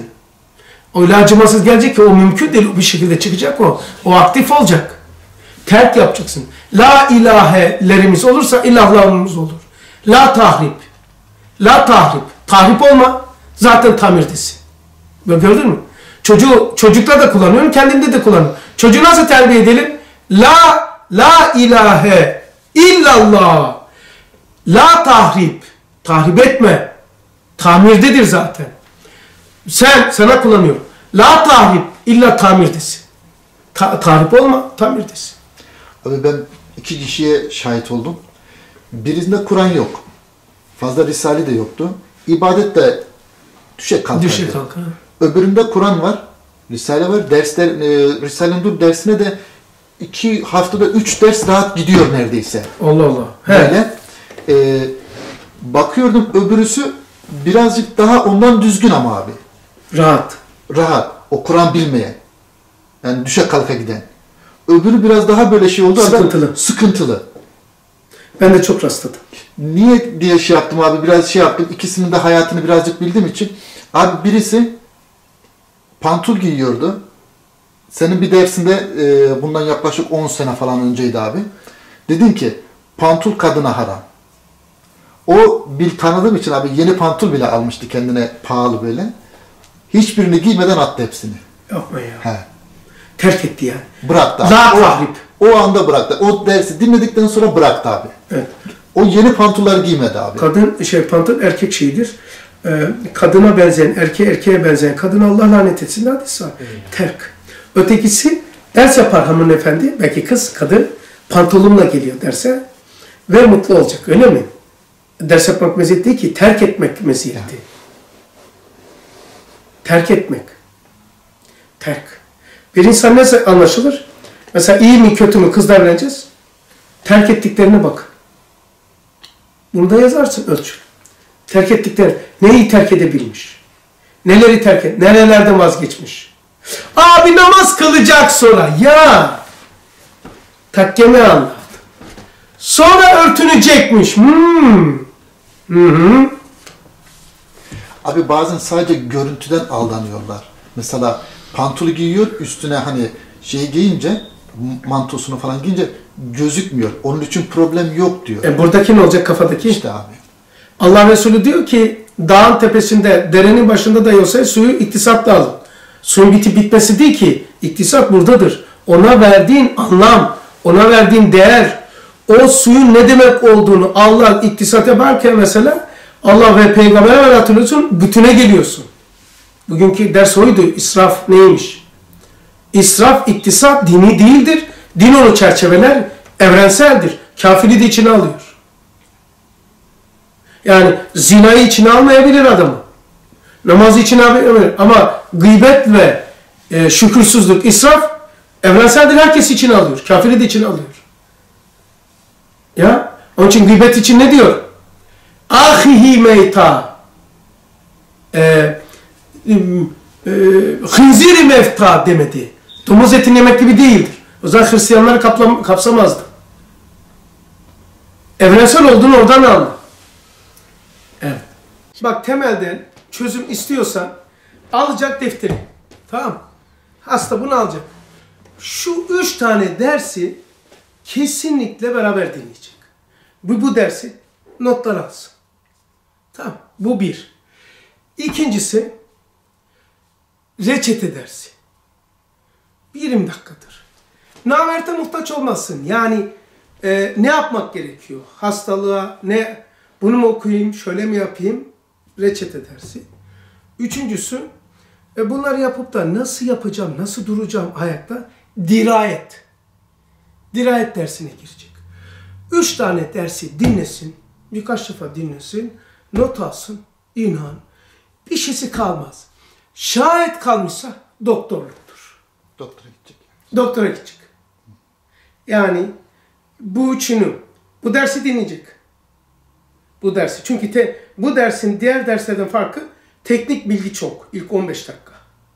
O öyle acımasız gelecek ki o mümkün değil. O bir şekilde çıkacak o. O aktif olacak. Terk yapacaksın. La ilahelerimiz olursa ilahlarımız olur. La tahrip. La tahrip. Tahrip olma. Zaten tamirdesin. Gördün mü? Çocuğu, çocuklar da kullanıyorum. Kendimde de kullanıyorum. Çocuğu nasıl terbiye edelim? La La ilahe illallah. La tahrip. Tahrip etme. Tamirdedir zaten. Sen, sana kullanıyorum. La tahrip. İlla tamirdesin. Ta tahrip olma. Tamirdesin. Abi ben iki kişiye şahit oldum. Birisinde Kur'an yok. Fazla Risale de yoktu. İbadet de düşe kalkardı. Düşe kalkar. Öbüründe Kur'an var. Risale var. Dersler, e, Risale'nin dur dersine de iki haftada üç ders rahat gidiyor neredeyse. Allah Allah. Böyle. E, bakıyordum öbürüsü birazcık daha ondan düzgün ama abi. Rahat. Rahat. O Kur'an bilmeyen. Yani düşe kalka giden. Öbürü biraz daha böyle şey oldu. Sıkıntılı. Sıkıntılı. Ben de çok rastladım. Niye diye şey yaptım abi, biraz şey yaptım. İkisinin de hayatını birazcık bildiğim için. Abi birisi pantul giyiyordu. Senin bir dersinde e, bundan yaklaşık on sene falan önceydi abi. Dedin ki pantul kadına haram. O bir tanıdığım için abi yeni pantul bile almıştı kendine pahalı böyle. Hiçbirini giymeden attı hepsini. Yapma ya. He. Terk etti yani. Bıraktı abi. La O, tahrip. o anda bıraktı. O dersi dinledikten sonra bıraktı abi. Evet. O yeni pantollar giymedi abi. Kadın şey pantol erkek şeyidir. Ee, kadına benzeyen, erkeğe erkeğe benzeyen kadın Allah lanet etsin hadis var. Terk. Ötekisi ders yapar hanımefendi, belki kız, kadın pantolonla geliyor derse ve mutlu olacak. Öyle mi? Ders yapmak meziyet değil ki, terk etmek meziyeti. Terk etmek. Terk. Bir insan nasıl anlaşılır? Mesela iyi mi kötü mü kızla evleneceğiz? Terk ettiklerine bak. Bunu da yazarsın ölçü. Terk ettikleri, neyi terk edebilmiş? Neleri terk et, nerelerden vazgeçmiş? Abi namaz kılacak sonra. Ya! Takkemi anlat. Sonra örtünecekmiş. Hmm. Hı hı. Abi bazen sadece görüntüden aldanıyorlar. Mesela pantolu giyiyor, üstüne hani şey giyince, mantosunu falan giyince gözükmüyor. Onun için problem yok diyor. E buradaki ne olacak kafadaki? İşte abi. Allah Resulü diyor ki dağın tepesinde, derenin başında da olsa suyu iktisatla alın. Suyun bitip bitmesi değil ki. İktisat buradadır. Ona verdiğin anlam, ona verdiğin değer, o suyun ne demek olduğunu Allah iktisat yaparken mesela Allah ve Peygamber'e hatırlıyorsun, bütüne geliyorsun. Bugünkü ders oydu. İsraf neymiş? İsraf, iktisat dini değildir. Din onu çerçeveler, evrenseldir. Kafiri de içine alıyor. Yani zinayı içine almayabilir adamı. Namazı içine almayabilir. Ama gıybet ve e, şükürsüzlük, israf evrenseldir. Herkes içine alıyor. Kafiri de içine alıyor. Ya, onun için gıybet için ne diyor? Ahihi meyta e, e, hınziri mefta demedi. Domuz etini yemek gibi değildir. O zaman Hristiyanları kaplam, kapsamazdı. Evrensel olduğunu oradan anla. Evet. Bak temelden çözüm istiyorsan alacak defteri. Tamam. Hasta bunu alacak. Şu üç tane dersi kesinlikle beraber dinleyecek. Bu, bu dersi notlar alsın. Tamam. Bu bir. İkincisi reçete dersi. yirmi dakikadır. Naverte muhtaç olmasın. Yani e, ne yapmak gerekiyor? Hastalığa ne? Bunu mu okuyayım? Şöyle mi yapayım? Reçete dersi. Üçüncüsü e, bunları yapıp da nasıl yapacağım? Nasıl duracağım ayakta? Dirayet. Dirayet dersine girecek. Üç tane dersi dinlesin. Birkaç defa dinlesin. Not alsın. İnan. Bir şeysi kalmaz. Şayet kalmışsa doktorluktur. Doktora gidecek. Doktora gidecek. Yani bu üçünü, bu dersi dinleyecek. Bu dersi. Çünkü te, bu dersin diğer derslerden farkı teknik bilgi çok. İlk on beş dakika.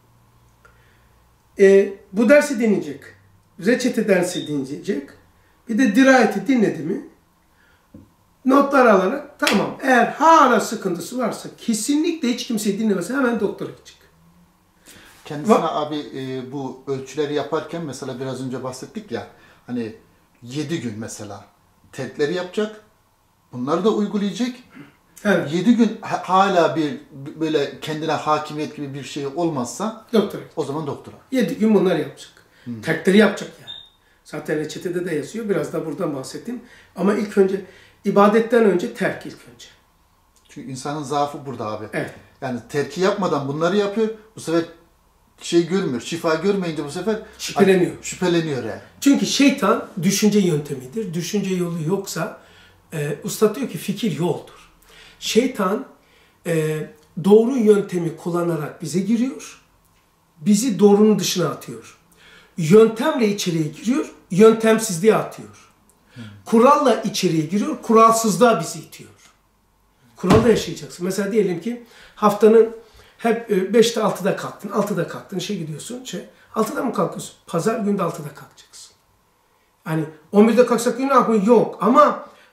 E, bu dersi dinleyecek. Reçete dersi dinleyecek. Bir de dirayeti dinledi mi notlar alarak tamam. Eğer hala sıkıntısı varsa kesinlikle hiç kimseyi dinlemese hemen doktora gidecek. Kendisine Va- abi e, bu ölçüleri yaparken mesela biraz önce bahsettik ya hani yedi gün mesela tentleri yapacak. Bunları da uygulayacak. Evet. yedi gün ha- hala bir böyle kendine hakimiyet gibi bir şey olmazsa Doktora. o zaman doktora. yedi gün bunlar yapacak. Hmm. Terkleri yapacak yani. Zaten reçetede de yazıyor. Biraz da buradan bahsettim. Ama ilk önce ibadetten önce terk ilk önce. Çünkü insanın zaafı burada abi. Evet. Yani terki yapmadan bunları yapıyor. Bu sefer şey görmüyor. Şifa görmeyince bu sefer Şüpheleniyor. Şüpheleniyor yani. Çünkü şeytan düşünce yöntemidir. Düşünce yolu yoksa e, Usta diyor ki fikir yoldur. Şeytan e, doğru yöntemi kullanarak bize giriyor. Bizi doğrunun dışına atıyor. Yöntemle içeriye giriyor. Yöntemsizliğe atıyor. Hmm. Kuralla içeriye giriyor. Kuralsızlığa bizi itiyor. Kuralla yaşayacaksın. Mesela diyelim ki haftanın hep beşte altıda kalktın. altıda kalktın. İşe gidiyorsun. Şey, altıda mı kalkıyorsun? Pazar günü de altıda kalkacaksın. Hani on birde kalksak günü ne yapıyorsun? Yok. Ama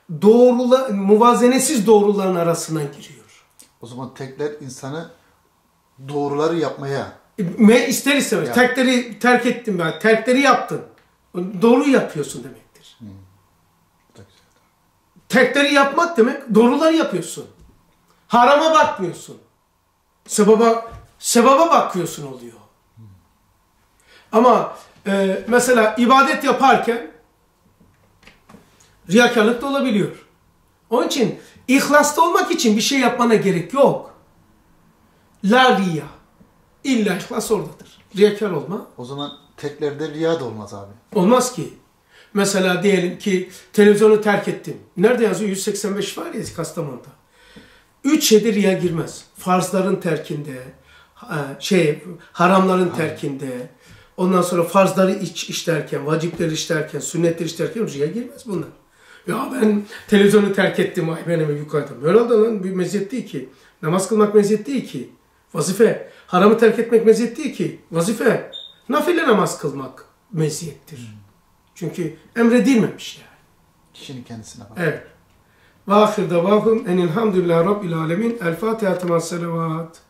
doğrula, muvazenesiz doğruların arasına giriyor. O zaman tekler insanı doğruları yapmaya. Me ister istemez. Yani. Terkleri terk ettin ben. Terkleri yaptın. Doğruyu yapıyorsun demektir. Hmm. Bu da güzel. Terkleri yapmak demek doğruları yapıyorsun. Harama bakmıyorsun. Sebaba, sebaba bakıyorsun oluyor. Hmm. Ama e, mesela ibadet yaparken riyakarlık da olabiliyor. Onun için ihlaslı olmak için bir şey yapmana gerek yok. La riya. İlla ihlas oradadır. Riyakar olma. O zaman teklerde riya da olmaz abi. Olmaz ki. Mesela diyelim ki televizyonu terk ettim. Nerede yazıyor? yüz seksen beş var ya Kastamonu'da. Üç şeyde riya girmez. Farzların terkinde, şey haramların terkinde, ondan sonra farzları iç işlerken, vacipleri işlerken, sünnetleri işlerken riya girmez bunlar. Ya ben televizyonu terk ettim, ay benim yukarıda. Böyle oldu lan, bir meziyet değil ki. Namaz kılmak meziyet değil ki. Vazife. Haramı terk etmek meziyet değil ki. Vazife. Nafile namaz kılmak meziyettir. Hmm. Çünkü emredilmemiş yani. Kişinin kendisine bak. Evet. Ve ahir davahum enilhamdülillahi rabbil alemin. El Fatiha temas salavat.